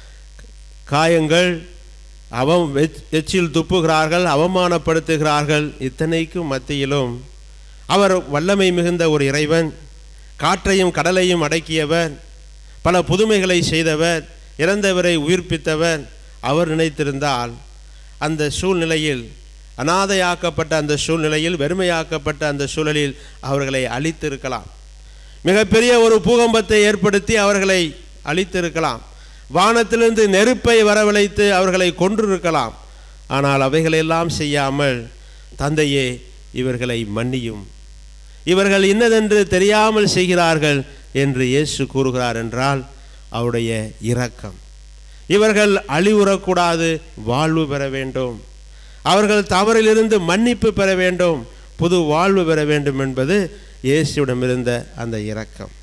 காயங்கள், அவம் எச்சில் துப்புகிறார்கள், அவமானப்படுத்துகிறார்கள். இத்தனைக்கும் மத்தியிலும் அவர் வல்லமை மிகுந்த ஒரு இறைவன், காற்றையும் கடலையும் அடக்கியவர், பல புதுமைகளை செய்தவர், இறந்தவரை உயிர்ப்பித்தவர். அவர் நினைத்திருந்தால் அந்த சூழ்நிலையில், அனாதையாக்கப்பட்ட அந்த சூழ்நிலையில், வெறுமையாக்கப்பட்ட அந்த சூழலில் அவர்களை அழித்திருக்கலாம். மிகப்பெரிய ஒரு பூகம்பத்தை ஏற்படுத்தி அவர்களை அழித்திருக்கலாம். வானத்திலிருந்து நெருப்பை வரவழைத்து அவர்களை கொன்றிருக்கலாம். ஆனால் அவைகளெல்லாம் செய்யாமல், தந்தையே இவர்களை மன்னியும், இவர்கள் இன்னதென்று தெரியாமல் செய்கிறார்கள் என்று இயேசு கூறுகிறார் என்றால் அவருடைய இரக்கம். இவர்கள் அழிவுறக்கூடாது, வாழ்வு பெற வேண்டும், அவர்கள் தவறிலிருந்து மன்னிப்பு பெற வேண்டும், புது வாழ்வு பெற வேண்டும் என்பது இயேசுவிடமிருந்த அந்த இரக்கம்.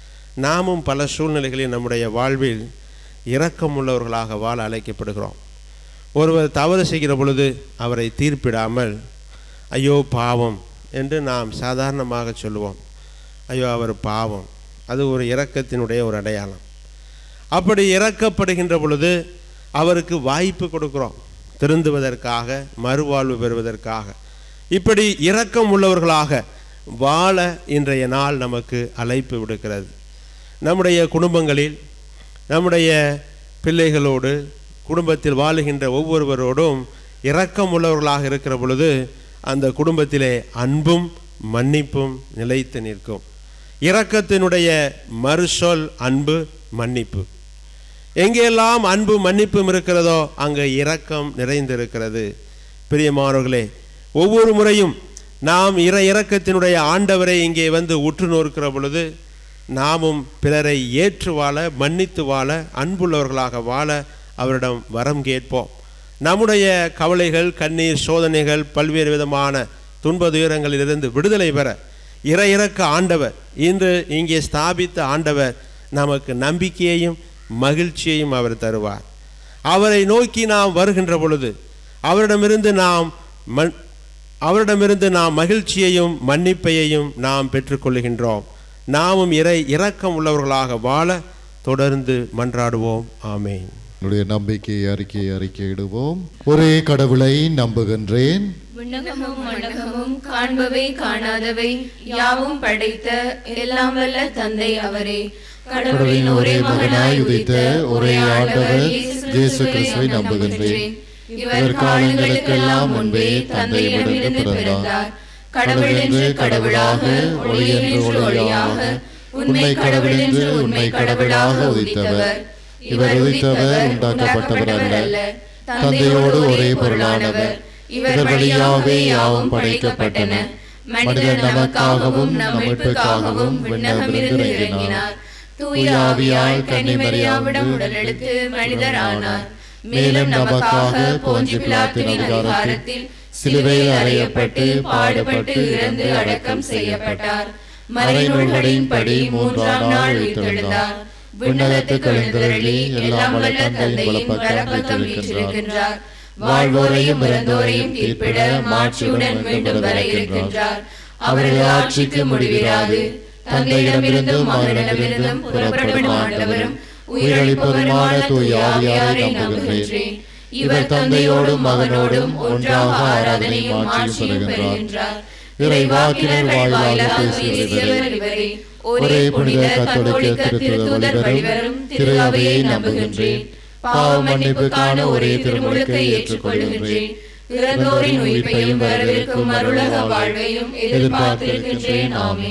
நாமும் பல சூழ்நிலைகளில் நம்முடைய வாழ்வில் இரக்கம் உள்ளவர்களாக வாழ அழைக்கப்படுகிறோம். ஒருவர் தவறு செய்கிற பொழுது அவரை தீர்ப்பிடாமல் ஐயோ பாவம் என்று நாம் சாதாரணமாக சொல்லுவோம். ஐயோ அவர் பாவம், அது ஒரு இரக்கத்தினுடைய ஒரு அடையாளம். அப்படி இரக்கப்படுகின்ற பொழுது அவருக்கு வாய்ப்பு கொடுக்கிறோம், திருந்துவதற்காக, மறுவாழ்வு பெறுவதற்காக. இப்படி இரக்கம் உள்ளவர்களாக வாழ இன்றைய நாள் நமக்கு அழைப்பு விடுக்கிறது. நம்முடைய குடும்பங்களில், நம்முடைய பிள்ளைகளோடு, குடும்பத்தில் வாழுகின்ற ஒவ்வொருவரோடும் இரக்கம் உள்ளவர்களாக இருக்கிற பொழுது அந்த குடும்பத்திலே அன்பும் மன்னிப்பும் நிலைத்து நிற்கும். இரக்கத்தினுடைய மறுசொல் அன்பு, மன்னிப்பு. எங்கெல்லாம் அன்பு மன்னிப்பும் இருக்கிறதோ அங்கே இரக்கம் நிறைந்திருக்கிறது. பிரியமானவர்களே, ஒவ்வொரு முறையும் நாம் இற இரக்கத்தினுடைய ஆண்டவரை இங்கே வந்து உற்று நோக்கிற பொழுது நாமும் பிறரை ஏற்று வாழ, மன்னித்து வாழ, அன்புள்ளவர்களாக வாழ அவரிடம் வரம் கேட்போம். நம்முடைய கவலைகள், கண்ணீர், சோதனைகள், பல்வேறு விதமான துன்ப துயரங்களிலிருந்து விடுதலை பெற இற இறக்க ஆண்டவர், இன்று இங்கே ஸ்தாபித்த ஆண்டவர் நமக்கு நம்பிக்கையையும் மகிழ்ச்சியையும் அவர் தருவார். அவரை நோக்கி நாம் வருகின்ற பொழுது அவரிடமிருந்து நாம் மண் அவரிடமிருந்து நாம் மகிழ்ச்சியையும் மன்னிப்பையையும் நாம் பெற்றுக்கொள்கின்றோம். நாமும் இறை இரக்கம் உள்ளவர்களாக வாழ தொடர்ந்து மன்றாடுவோம். ஆமென். என்னுடைய நம்பிக்கையை அறிக்கை அறிக்கையிடுவோம். ஒரே கடவுளை நம்புகின்றேன், விண்ணகமும் மண்ணகமும் காண்பவை காணாதவை யாவும் படைத்த எல்லாம் வல்ல தந்தை அவரே. கடவுளின் ஒரே மகனாய் உதித்த ஒரே ஆண்டவர் இயேசு கிறிஸ்துவை நம்புகின்றேன். இவர் காலங்களுக்கெல்லாம் முன்பே தந்தையிடமிருந்து பிறந்தார். கடவுள் என்று கடவுளாக, ஒளி என்று ஒளியாக, உண்மை கடவுள் என்று உண்மை கடவுளாக உதித்தவர். இவர் உதித்தவர், உண்டாக்கப்பட்டவர் அல்ல, தந்தையோடு ஒரே பொருளானவர். இவர் வழியாகவே யாவும் படைக்கப்பட்டன. மனிதர் நமக்காகவும் நம் மீட்புக்காகவும் விண்ணகமிருந்து இறங்கினார். தூய ஆவியால் கன்னிமரியாவிடம் உடலெடுத்து மனிதர் ஆனார். மேலும் நமக்காக போஞ்சு பிலாத்தின் அதிகாரத்தில் சிலுவையில் அறையப்பட்டு பாடுபட்டு இறந்து அடக்கம் செய்யப்பட்டார். மறைநூல்களின்படி மூன்றாம் நாள் உயிர்த்தெழுந்தார். விண்ணகத்துக்கு எழுந்தருளி எல்லாம் வல்ல தந்தையின் வலப்பக்கம் வீற்றிருக்கின்றார். வாழ்வோரையும் இறந்தோரையும் தீர்ப்பிட மாட்சியுடன் மீண்டும் வர இருக்கின்றார். அவரது ஆட்சிக்கு முடிவிராது. தந்தையிடமிருந்தும் மகனிடமிருந்தும் புறப்படும் ஆண்டவரும் உயிரளிப்பவருமான தூய ஆவியாரை நம்புகின்றேன். இவர் தந்தையோடும் மகனோடும் ஒன்றாக ஆராதனையும் ஆட்சியும் பெறுகின்றார். இறைவாக்கினர் வாயிலாக பேசியவர் இவரே. ஒரே புனித கத்தோலிக்க திருத்தூதர் வழிவரும் திரு அவையை நம்புகின்றேன். பாவ மன்னிப்புக்கான ஒரே திருமுழுக்கை ஏற்றுக்கொள்கின்றேன். இறந்தோரின் உயிர்ப்பையும் வரவிருக்கும் மறுலக வாழ்வையும் எதிர்பார்த்திருக்கின்றேன். ஆமென்.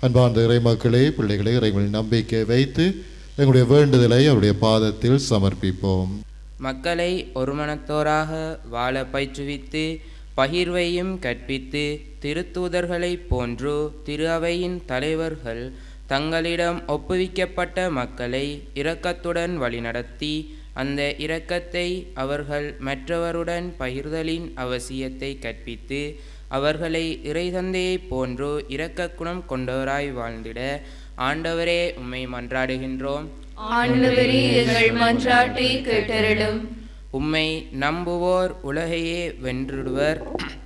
அன்பார்ந்த இறை மக்களே, பிள்ளைகளே, இறைவனின் நம்பிக்கை வைத்து எங்களுடைய வேண்டுதலை அவருடைய பாதத்தில் சமர்ப்பிப்போம். மக்களை ஒருமனத்தோராக வாழ பயிற்றுவித்து பகிர்வையும் கற்பித்து திருத்தூதர்களைப் போன்று திரு அவையின் தலைவர்கள் தங்களிடம் ஒப்புவிக்கப்பட்ட மக்களை இரக்கத்துடன் வழிநடத்தி அந்த இரக்கத்தை அவர்கள் மற்றவருடன் பகிர்தலின் அவசியத்தை கற்பித்து அவர்களை இறைதந்தையைப் போன்று இரக்க குணம் கொண்டவராய் வாழ்ந்திட ஆண்டவரே உம்மை மன்றாடுகின்றோம். ஆண்டவரே எங்கள் மன்றாட்டை கேட்டருளும். உம்மை நம்புவோர் உலகையே வென்றிடுவர்.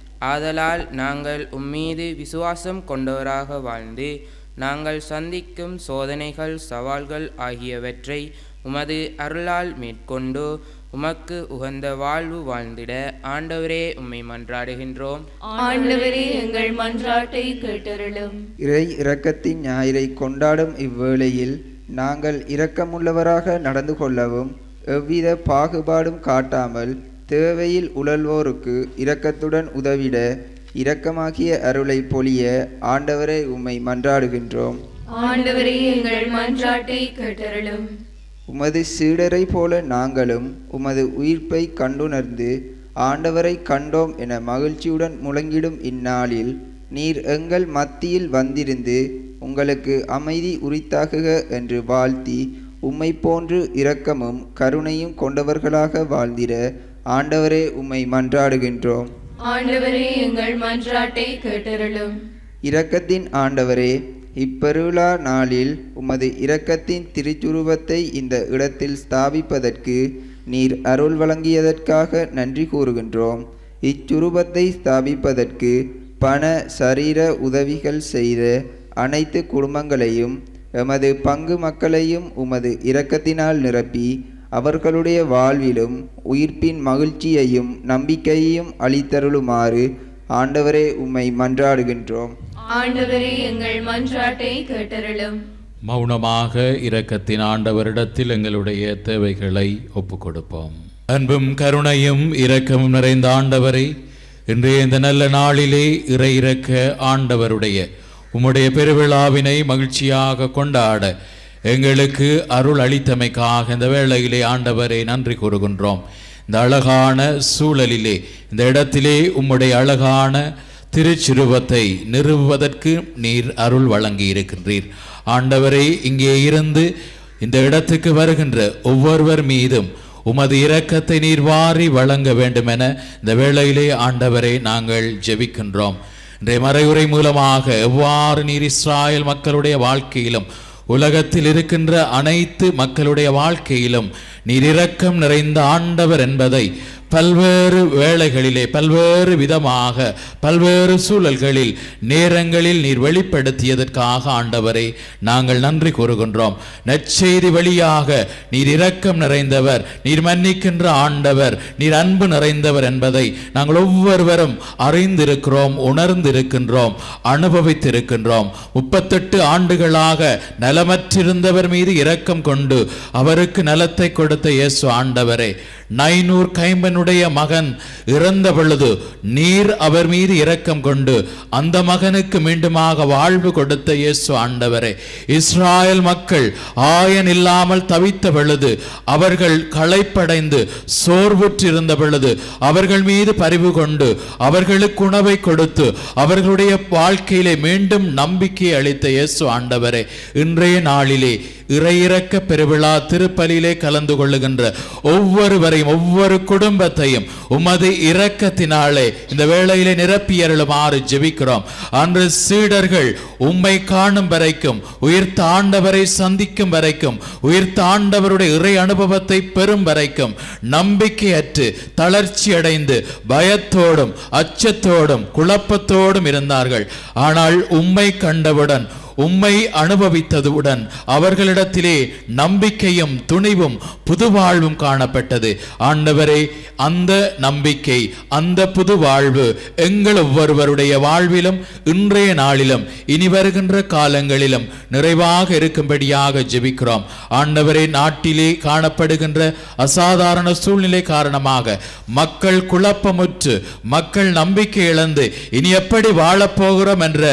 ஆதலால் நாங்கள் உம்மீது விசுவாசம் கொண்டவராக வாழ்ந்து நாங்கள் சந்திக்கும் சோதனைகள் சவால்கள் ஆகியவற்றை உமது அருளால் மேற்கொண்டு உமக்கு உகந்த வாழ்வு வாழ்ந்திட ஆண்டவரே உம்மை மன்றாடுகின்றோம். ஆண்டவரே எங்கள் மன்றாட்டை கேட்டருளும். இறை இரக்கத்தின் ஞாயிறை கொண்டாடும் இவ்வேளையில் நாங்கள் இரக்கமுள்ளவராக நடந்து கொள்ளவும் எவ்வித பாகுபாடும் காட்டாமல் தேவையில் உழல்வோருக்கு இரக்கத்துடன் உதவிட இரக்கமாகிய அருளை பொழிய ஆண்டவரே உம்மை மன்றாடுகின்றோம். ஆண்டவரே எங்கள் மன்றாட்டை கேட்டருளும். உமது சீடரை போல நாங்களும் உமது உயிர்ப்பை கண்டுணர்ந்து ஆண்டவரை கண்டோம் என மகிழ்ச்சியுடன் முழங்கிடும் இந்நாளில் நீர் எங்கள் மத்தியில் வந்திருந்து உங்களுக்கு அமைதி உரித்தாகுக என்று வாழ்த்தி உம்மை போன்று இரக்கமும் கருணையும் கொண்டவர்களாக வாழ்ந்திட ஆண்டவரே உம்மை மன்றாடுகின்றோம். ஆண்டவரே எங்கள் மன்றாட்டை கேட்டருளும். இரக்கத்தின் ஆண்டவரே, இப்பெருவிழா நாளில் உமது இரக்கத்தின் திருச்சுருவத்தை இந்த இடத்தில் ஸ்தாபிப்பதற்கு நீர் அருள் வழங்கியதற்காக நன்றி கூறுகின்றோம். இச்சுருவத்தை ஸ்தாபிப்பதற்கு பண சரீர உதவிகள் செய்த அனைத்து குடும்பங்களையும் எமது பங்கு மக்களையும் உமது இரக்கத்தினால் நிரப்பி அவர்களுடைய வாழ்விலும் உயிர்ப்பின் மகிழ்ச்சியையும் நம்பிக்கையையும் அளித்தருளுமாறு ஆண்டவரே உம்மை மன்றாடுகின்றோம். ஆண்டவரே எங்கள் மன்றாட்டை கேட்டருளும். மௌனமாக இரக்கத்தின் ஆண்டவரிடத்தில் எங்களுடைய தேவைகளை ஒப்புக் கொடுப்போம். அன்பும் கருணையும் இரக்கமும் நிறைந்த ஆண்டவரை, இன்றைய இந்த நல்ல நாளிலே இறை இரக்க ஆண்டவருடைய உம்முடைய பெருவிழாவினை மகிழ்ச்சியாக கொண்டாட எங்களுக்கு அருள் அளித்தமைக்காக இந்த வேளையிலே ஆண்டவரை நன்றி கூறுகின்றோம். இந்த அழகான சூழலிலே, இந்த இடத்திலே உம்முடைய அழகான திருச்சிருவத்தை நிறுவுவதற்கு நீர் அருள் வழங்கி இருக்கின்றீர். ஆண்டவரை, இங்கே இருந்து இந்த இடத்துக்கு வருகின்ற ஒவ்வொருவர் மீதும் உமது இரக்கத்தை நீர் வாரி வழங்க வேண்டும் என இந்த வேளையிலே ஆண்டவரை நாங்கள் ஜெபிக்கின்றோம். இன்றைய மறையுரை மூலமாக எவ்வாறு நீர் இஸ்ராயல் மக்களுடைய வாழ்க்கையிலும் உலகத்தில் இருக்கின்ற அனைத்து மக்களுடைய வாழ்க்கையிலும் நீர் இரக்கம் நிறைந்த ஆண்டவர் என்பதை பல்வேறு வேளைகளிலே பல்வேறு விதமாக பல்வேறு சூழல்களில் நேரங்களில் நீர் வெளிப்படுத்தியதற்காக ஆண்டவரை நாங்கள் நன்றி கூறுகின்றோம். நற்செய்தி வழியாக நீர் இரக்கம் நிறைந்தவர், நீர் மன்னிக்கின்ற ஆண்டவர், நீர் அன்பு நிறைந்தவர் என்பதை நாங்கள் ஒவ்வொருவரும் அறிந்திருக்கிறோம், உணர்ந்திருக்கின்றோம், அனுபவித்திருக்கின்றோம். முப்பத்தெட்டு ஆண்டுகளாக நலமற்றிருந்தவர் மீது இரக்கம் கொண்டு அவருக்கு நலத்தை கொடுத்த இயேசு ஆண்டவரே, நைனூர் கைம்பனுடைய மகன் இறந்த பொழுது நீர் அவர் மீது இரக்கம் கொண்டு அந்த மகனுக்கு மீண்டுமாக வாழ்வு கொடுத்த இயேசு ஆண்டவரே, இஸ்ராயல் மக்கள் ஆயன் இல்லாமல் தவித்த பொழுது, அவர்கள் களைப்படைந்து சோர்வுற்றிருந்த பொழுது அவர்கள் மீது பரிவு கொண்டு அவர்களுக்கு உணவை கொடுத்து அவர்களுடைய வாழ்க்கையிலே மீண்டும் நம்பிக்கை அளித்த இயேசு ஆண்டவரே, இன்றைய நாளிலே இறையிறக்க பெருவிழா திருப்பலியிலே கலந்து கொள்ளுகின்ற ஒவ்வொருவரையும் ஒவ்வொரு குடும்பத்தையும் உமது இரக்கத்தினாலே இந்த வேளையிலே நிரப்பியருளுமாறு ஜெபிக்கிறோம். அன்று சீடர்கள் உம்மை காணும் வரைக்கும், உயிர்த்த ஆண்டவரை சந்திக்கும் வரைக்கும், உயிர்த்த ஆண்டவருடைய இறை அனுபவத்தை பெறும் வரைக்கும் நம்பிக்கையற்று தளர்ச்சி அடைந்து பயத்தோடும் அச்சத்தோடும் குழப்பத்தோடும் இருந்தார்கள். ஆனால் உம்மை கண்டவுடன், உம்மை அனுபவித்ததுடன் அவர்களிடத்திலே நம்பிக்கையும் துணிவும் புதுவாழ்வும் காணப்பட்டது. ஆண்டவரே, அந்த நம்பிக்கை, அந்த புது வாழ்வு எங்கள் ஒவ்வொருவருடைய வாழ்விலும் இன்றைய நாளிலும் இனி வருகின்ற காலங்களிலும் நிறைவாக இருக்கும்படியாக ஜெபிக்கிறோம். ஆண்டவரே, நாட்டிலே காணப்படுகின்ற அசாதாரண சூழ்நிலை காரணமாக மக்கள் குழப்பமுற்று, மக்கள் நம்பிக்கை இழந்து இனி எப்படி வாழப்போகிறோம் என்ற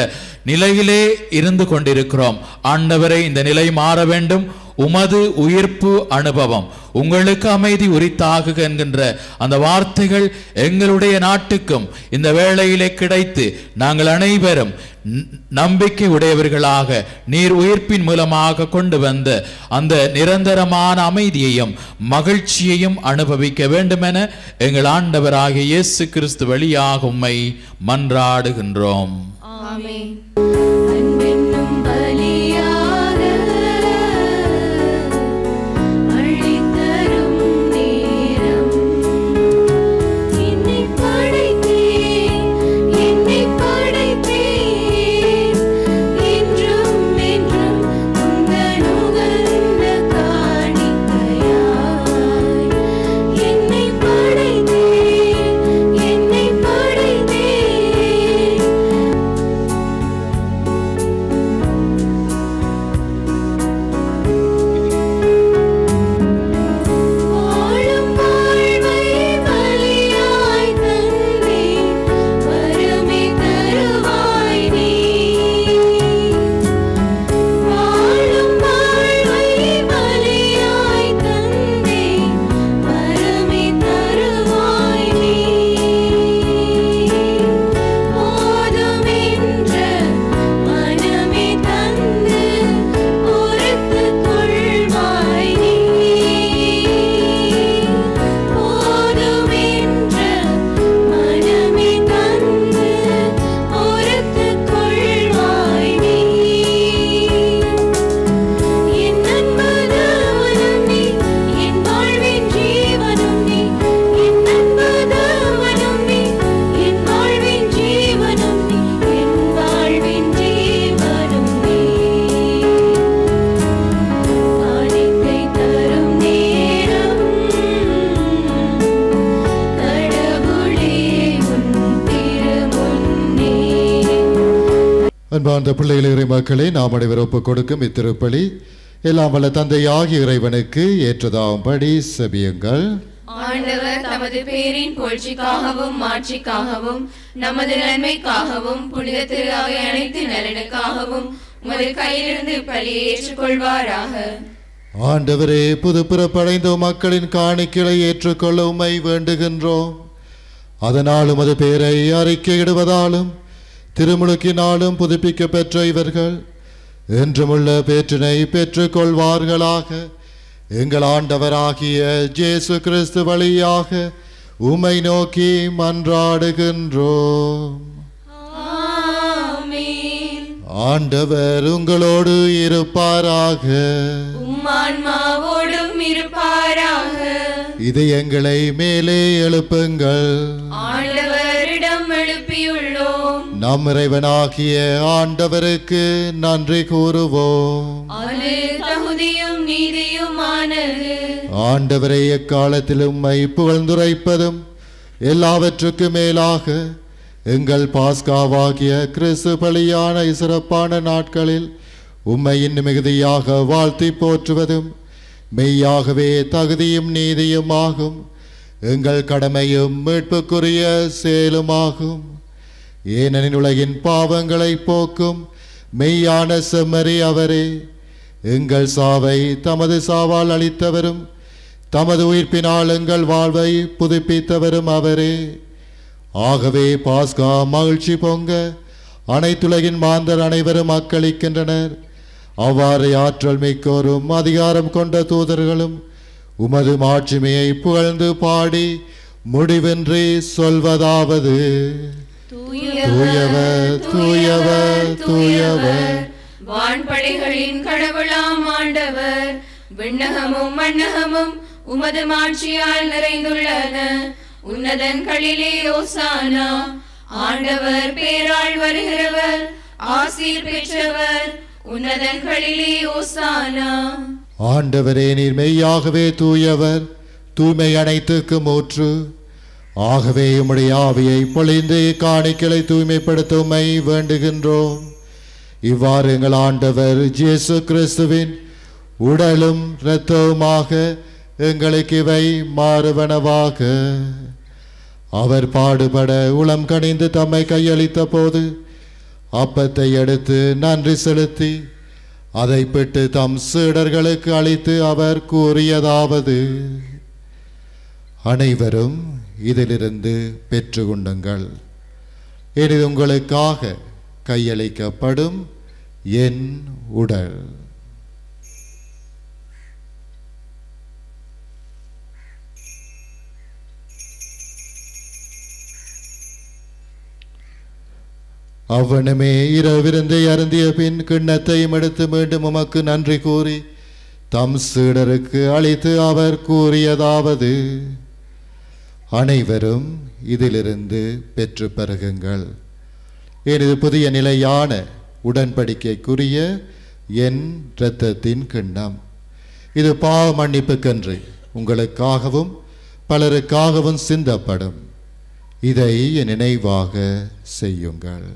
நிலையிலே இருந்து கொண்டிருக்கிறோம். ஆண்டவரே, இந்த நிலை மாற வேண்டும். உமது உயிர்ப்பு அனுபவம் உங்களுக்கு அமைதி உரித்தாகுக என்கின்ற அந்த வார்த்தைகள் எங்களுடைய நாட்டுக்கும் இந்த வேளையிலே கிடைத்து நாங்கள் அனைவரும் நம்பிக்கை உடையவர்களாக நீர் உயிர்ப்பின் மூலமாக கொண்டு வந்த அந்த நிரந்தரமான அமைதியையும் மகிழ்ச்சியையும் அனுபவிக்க வேண்டும் என எங்கள் ஆண்டவராகிய இயேசு கிறிஸ்து வழியாக உம்மை மன்றாடுகின்றோம். ஆமென். அன்பார்ந்த பிள்ளைகள் இறை மக்களே, நாம் அனைவர் ஒப்புக் கொடுக்கும் இத்திருப்பலி எல்லாம் வல்ல தந்தையாகிய இறைவனுக்கு ஏற்றதாகும்படி செபியுங்கள். ஆண்டவர் தமது பேரின் புகழ்ச்சிக்காகவும் மாட்சிக்காகவும் நமது நன்மைக்காகவும் புனித திரு அவை அனைத்து நலனுக்காகவும் உமது கையிலிருந்து பலியை ஏற்றுக்கொள்வாராக. ஆண்டவரே, புது பிறப்படைந்த மக்களின் காணிக்கைகளை ஏற்றுக்கொள்ள உம்மை வேண்டுகின்றோம். அதனால் உமது பேரை அறிக்கையிடுவதாலும் திருமுழுக்கினாலும் புதுப்பிக்க பெற்ற இவர்கள் என்றுமுள்ள பேற்றினை பெற்றுக் கொள்வார்களாக. எங்கள் ஆண்டவராகிய இயேசு கிறிஸ்து வழியாக உம்மை நோக்கி மன்றாடுகின்றோம். ஆமென். ஆண்டவர் உங்களோடு இருப்பாராக. உம் ஆன்மாவோடும் இருப்பாராக. இதயங்களை மேலே எழுப்புங்கள். ஆண்டவரிடம் எழுப்பியுள்ளோம். நம் இறைவனாகிய ஆண்டவருக்கு நன்றி கூறுவோம். அது தகுதியும் நீதியுமானது. ஆண்டவரை எக்காலத்திலும் உம்மை புகழ்ந்துரைப்பதும் எல்லாவற்றுக்கும் மேலாக எங்கள் பாஸ்காவாகிய கிறிஸ்து பலியான சிறப்பான நாட்களில் உம்மை இன்னும் மிகுதியாக வாழ்த்தி போற்றுவதும் மெய்யாகவே தகுதியும் நீதியும் ஆகும். எங்கள் கடமையும் மீட்புக்குரிய செயலுமாகும். ஏனெனில் உலகின் பாவங்களை போக்கும் மெய்யான செம்மறி அவரே, எங்கள் சாவை தமது சாவால் அளித்தவரும் தமது உயிர்ப்பினால் எங்கள் வாழ்வை புதுப்பித்தவரும் அவரே. ஆகவே பாஸ்கா மகிழ்ச்சி பொங்க அனைத்துலகின் மாந்தர் அனைவரும் அக்களிக்கின்றனர். அவ்வாறு ஆற்றல் மிக்கோரும் அதிகாரம் கொண்ட தூதர்களும் உமது மாட்சிமையை புகழ்ந்து பாடி முடிவின்றி சொல்வதாவது: தூயவர் தூயவர் தூயவர், வான்படைகளின் கடவுளாம் ஆண்டவர். விண்ணகமும் மண்ணகமும் உமது மாட்சியால் நிறைந்துள்ளன. உன்னதங்களிலே ஓசானா. ஆண்டவர் பேரால் வருகிறவர் ஆசீர் பெற்றவர். உன்னதங்களிலே ஓசானா. ஆண்டவரே, நீர் மெய்யாகவே தூயவர், தூய்மை அனைத்துக்கும் ஊற்று. ஆகவே உம்முடைய ஆவியை பொழிந்து காணிக்கைகளை தூய்மைப்படுத்த உம்மை வேண்டுகின்றோம். இவ்வாறு எங்கள் ஆண்டவர் இயேசு கிறிஸ்துவின் உடலும் இரத்தவுமாக எங்களுக்கு இவை மாறுவனவாக. அவர் பாடுபட உளம் கனிந்து தம்மை கையளித்த போது அப்பத்தை எடுத்து நன்றி செலுத்தி அதை பெற்று தம் சீடர்களுக்கு அளித்து அவர் கூறியதாவது: அனைவரும் இதிலிருந்து பெற்றுக்கொண்டுங்கள். இது உங்களுக்காக கையளிக்கப்படும் என் உடல். அவ்வனமே இரவிருந்தை அருந்திய பின் கிண்ணத்தையும் எடுத்து மீண்டும் உமக்கு நன்றி கூறி தம் சீடருக்கு அளித்து அவர் கூறியதாவது: அனைவரும் இதிலிருந்து பெற்று பருகுங்கள். எனது புதிய நிலையான உடன்படிக்கைக்குரிய என் இரத்தத்தின் கிண்ணம். இது பாவ மன்னிப்புக்கென்று உங்களுக்காகவும் பலருக்காகவும் சிந்தப்படும். இதை என் நினைவாக செய்யுங்கள்.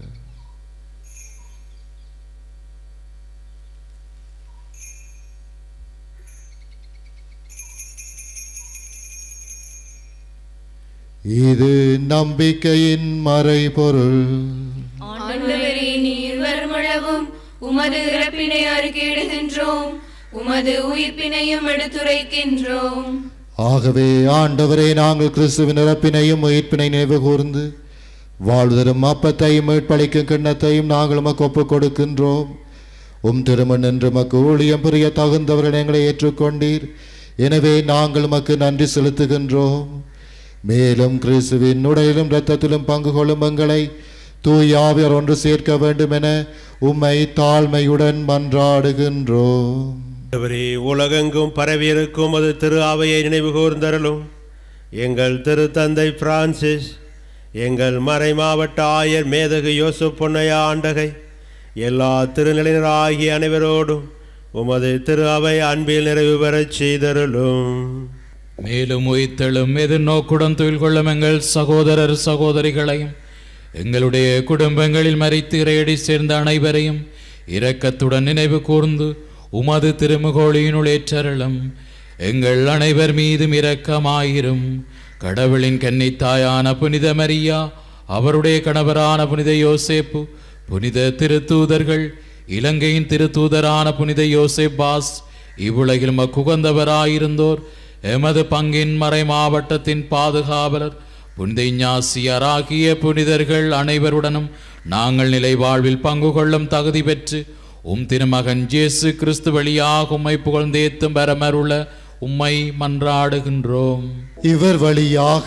இது நம்பிக்கையின் மறைபொருள். ஆண்டவரே, நீர் வருமளவும் உமது இறப்பினை அறிக்கையிடுகின்றோம், உமது உயிர்ப்பினையும் எடுத்துரைக்கின்றோம். ஆகவே ஆண்டவரே, நாங்கள் கிறிஸ்துவின் இறப்பினையும் உயிர்ப்பினை நினைவு கூர்ந்து வாழ்தரும் அப்பத்தையும் மீட்பளிக்கும் கிண்ணத்தையும் நாங்கள் உமக்கு ஒப்புக் கொடுக்கின்றோம். உம் திருமண் என்று உமக்கு ஊழியம் புரிய தகுந்தவர்கள் எங்களை ஏற்றுக்கொண்டீர். எனவே நாங்கள் உமக்கு நன்றி செலுத்துகின்றோம். மேலும் கிறிஸ்துவின் உடலிலும் இரத்தத்திலும் பங்கு கொள்ளும் எங்களை தூய ஆவியார் ஒன்று சேர்க்க வேண்டும் என உம்மை தாழ்மையுடன் மன்றாடுகின்றோம். உலகெங்கும் பரவியிருக்கும் அது திரு அவையை நினைவு கூர்ந்தருளும். எங்கள் திரு தந்தை பிரான்சிஸ், எங்கள் மறை மாவட்ட ஆயர் மேதகு யோசப் பொன்னையா ஆண்டகை, எல்லா திருநிலையினராகிய அனைவரோடும் உமது திரு அவை அன்பில் நிறைவு பெறச் செய்தருளும். மேலும் உயிர்த்தெழும் எதிர்நோக்குடன் தொழில் கொள்ளும் எங்கள் சகோதரர் சகோதரிகளையும் எங்களுடைய குடும்பங்களில் மரித்து இறையடி சேர்ந்த அனைவரையும் இரக்கத்துடன் நினைவு கூர்ந்து உமது திருமுகோளியினுள் ஏற்றருளும். எங்கள் அனைவர் மீதும் இரக்கமாயிரும். கடவுளின் கன்னித்தாயான புனித மரியா, அவருடைய கணவரான புனித யோசேப்பு, புனித திருத்தூதர்கள், இலங்கையின் திருத்தூதரான புனித யோசேப் பாஸ், இவ்வுலகில் மக்குகந்தவராயிருந்தோர், எமது பங்கின் மறை மாவட்டத்தின் பாதுகாவலர் புனித இஞ்ஞாசியாராகிய புனிதர்கள் அனைவருடனும் நாங்கள் நிலை வாழ்வில் பங்கு கொள்ளும் தகுதி பெற்று உம் திருமகன் இயேசு கிறிஸ்து வழியாக உம்மை புகழ்ந்தேத்தும் பரமருள உம்மை மன்றாடுகின்றோம். இவர் வழியாக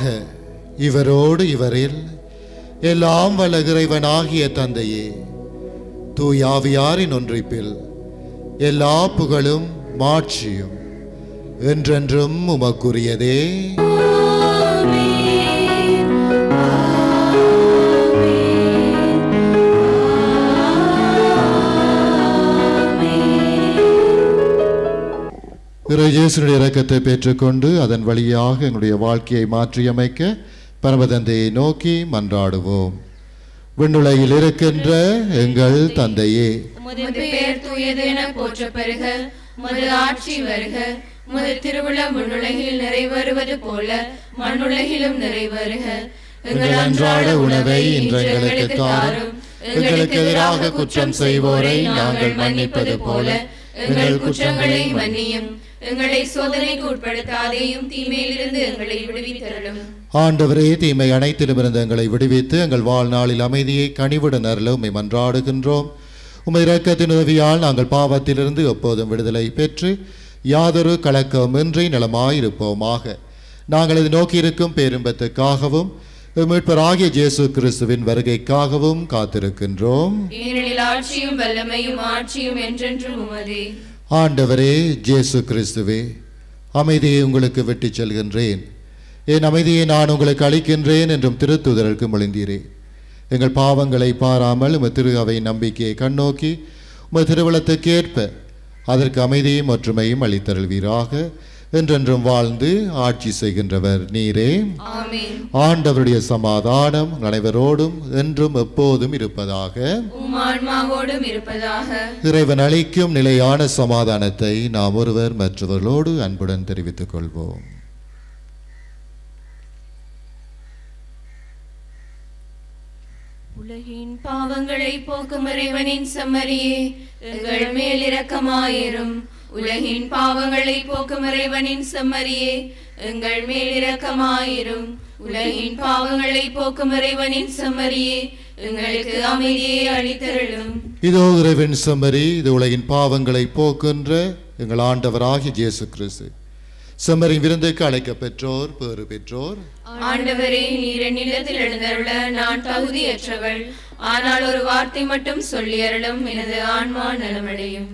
இவரோடு இவரில் எல்லாம் வல்ல இறைவனாகிய தந்தையே, தூயாவியாரின் ஒன்றிப்பில் எல்லா புகழும் மாட்சியும் என்றென்றும் உமக்குரியதே. இயேசுவின் இரக்கத்தை பெற்றுக்கொண்டு அதன் வழியாக எங்களுடைய வாழ்க்கையை மாற்றியமைக்க பரமதந்தையை நோக்கி மன்றாடுவோம். விண்ணுலகில் இருக்கின்ற எங்கள் தந்தையே, உமது பெயர் தூயது என போற்ற பெறுக. உமது ஆட்சி வருக. உமது திருவிழம் விண்ணுலகில் நிறைவேறுவது போல மண்ணுலகிலும் நிறைவேறுக. எங்கள் அன்றாட உணவை இன்று எங்களுக்கு தாரும். எங்களுக்கு எதிராக குற்றம் செய்வோரை நாங்கள் மன்னிப்பது போல எங்கள் குற்றங்களை மன்னியும். எங்களை சோதனைக்கு உட்படுத்தாதேயும், தீமையிலிருந்து எங்களை விடுவித்தருளும். ஆண்டவரே, தீமை அனைத்திலுமிருந்து எங்களை விடுவித்து எங்கள் வாழ்நாளில் அமைதியை கனிவுடன் அருள உம்மை மன்றாடுகின்றோம். உம்மை இரக்கத்தின் உதவியால் நாங்கள் பாவத்திலிருந்து எப்போதும் விடுதலை பெற்று யாதொரு கலக்கமின்றி நலமாயிருப்போமாக. நாங்கள் இது நோக்கியிருக்கும் பேரின்பத்துக்காகவும் மீட்பராகிய இயேசு கிறிஸ்துவின் வருகைக்காகவும் காத்திருக்கின்றோம். ஏனெனில் ஆட்சியும் வல்லமையும் ஆட்சியும் என்றென்றும் உமதே. ஆண்டவரே இயேசு கிறிஸ்துவே, அமைதியை உங்களுக்கு விட்டுச் செல்கின்றேன், என் அமைதியை நான் உங்களுக்கு அளிக்கின்றேன் என்றும் திருத்தூதருக்கு மொழிந்தீரே. எங்கள் பாவங்களை பாராமல் உமது திரு அவை நம்பிக்கையை கண்ணோக்கி உமது திருவுளத்துக்கேற்ப அதற்கு அமைதியும் ஒற்றுமையும் அளித்தருள்வீராக. என்றென்றும் வாழ்ந்து ஆட்சி செய்கின்றவர் நீரே. ஆமென். ஆண்டவருடைய சமாதானம் அனைவரோடும் என்றும் எப்போதும் இருப்பதாக. உம் ஆன்மாவோடும் இருப்பதாக. இறைவன் அளிக்கும் நிலையான சமாதானத்தை நாம் ஒருவர் மற்றவர்களோடு அன்புடன் தெரிவித்துக் கொள்வோம். உலகின் பாவங்களை பாவங்களை போக்கும் இறைவனின் செம்மறியே, எங்கள் மேல் இரக்கமாயிரும். உலகின் பாவங்களை போக்கும் இறைவனின் செம்மறியே, எங்கள் மேல் இரக்கமாயிரும். உலகின் பாவங்களை போக்கும் இறைவனின் செம்மறியே, எங்களுக்கு அமைதியை அளித்தருளும். இதோ இறைவன் செம்மறி, இது உலகின் பாவங்களை போக்குன்ற எங்கள் ஆண்டவராகிய இயேசு கிறிஸ்து. செம்மறி விருந்துக்கு அழைக்க பெற்றோர் பேறு பெற்றோர். ஆண்டவரே, நீர் என் இல்லத்தில் எழுந்தருள நான் தகுதியற்றவள். ஆனால் ஒரு வார்த்தை மட்டும் சொல்லி அருளும், எனது ஆன்மா நலமடையும்.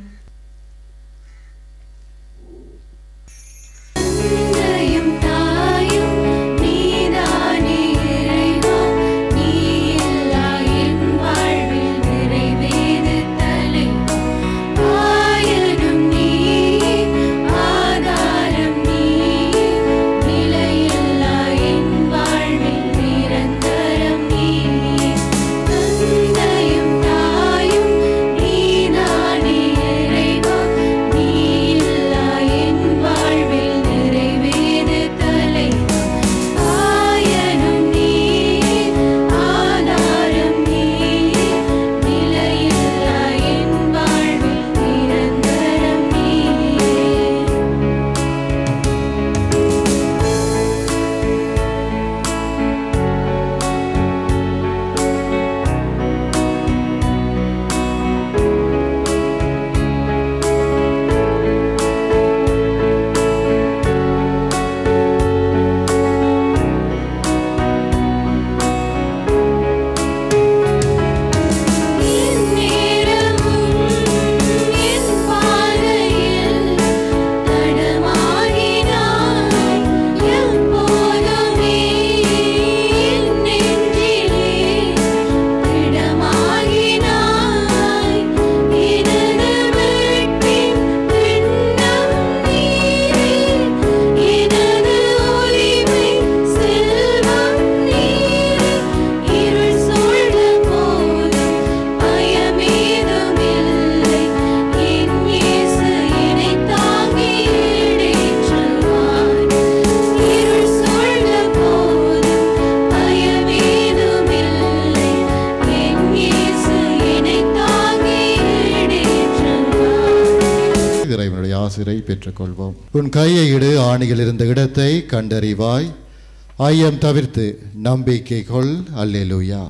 பெற்றுக்கொள்வோம். உன் கையை இடு, ஆணியில் இருந்த இடத்தை கண்டறிவாய். ஐயம் தவிர்த்து நம்பிக்கை கொள். அல்லேலூயா.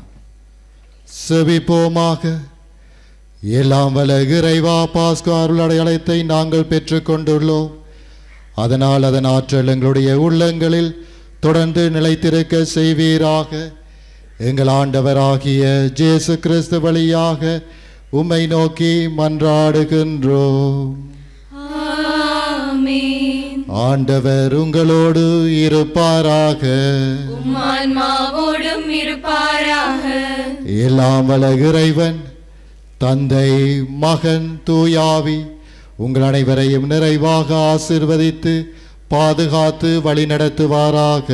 செபிப்போமாக. எல்லாம் வல்ல இறைவா, பாஸ்கா அருள் அடையாளத்தை நாங்கள் பெற்றுக்கொண்டுள்ளோம். அதனால் அதன் ஆற்றல் எங்களுடைய உள்ளங்களில் தொடர்ந்து நிலைத்திருக்க செய்வீராக. எங்கள் ஆண்டவராகிய இயேசு கிறிஸ்து வழியாக உம்மை நோக்கி மன்றாடுகின்றோம். ஆண்டவர் உங்களோடு இருப்பாராக. ஆன்மாவோடும் இருப்பாராக. எல்லாம் வல்ல இறைவன் தந்தை, மகன், தூயாவி உங்கள் அனைவரையும் நிறைவாக ஆசீர்வதித்து பாதுகாத்து வழிநடத்துவாராக.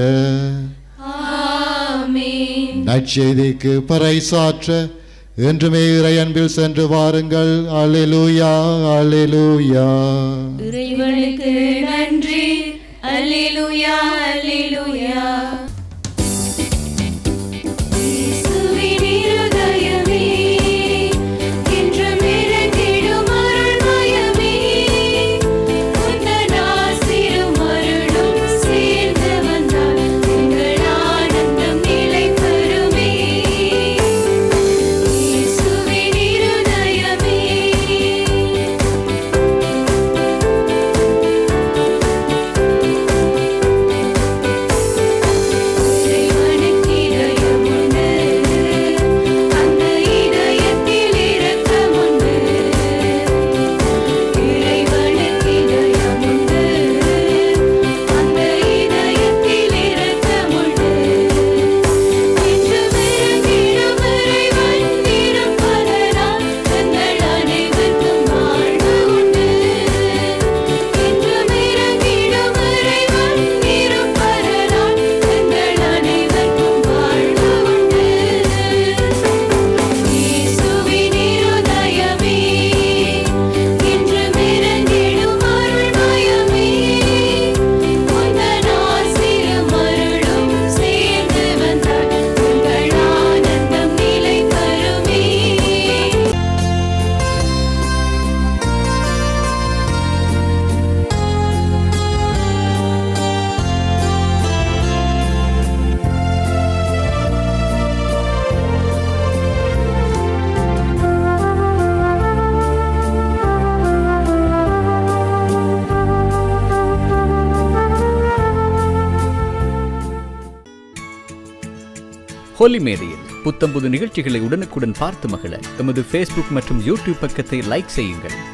நற்செய்திக்கு பறைசாற்ற என்றுமே இறை அன்பில் சென்று வாருங்கள். அல்லேலூயா, அல்லேலூயா. இறைவனுக்கு நன்றி. அல்லேலூயா, அல்லேலூயா. Thank you. ஹோலி மேடையில் புத்தம்புது நிகழ்ச்சிகளை உடனுக்குடன் பார்த்து மகிழ எமது ஃபேஸ்புக் மற்றும் யூடியூப் பக்கத்தை லைக் செய்யுங்கள்.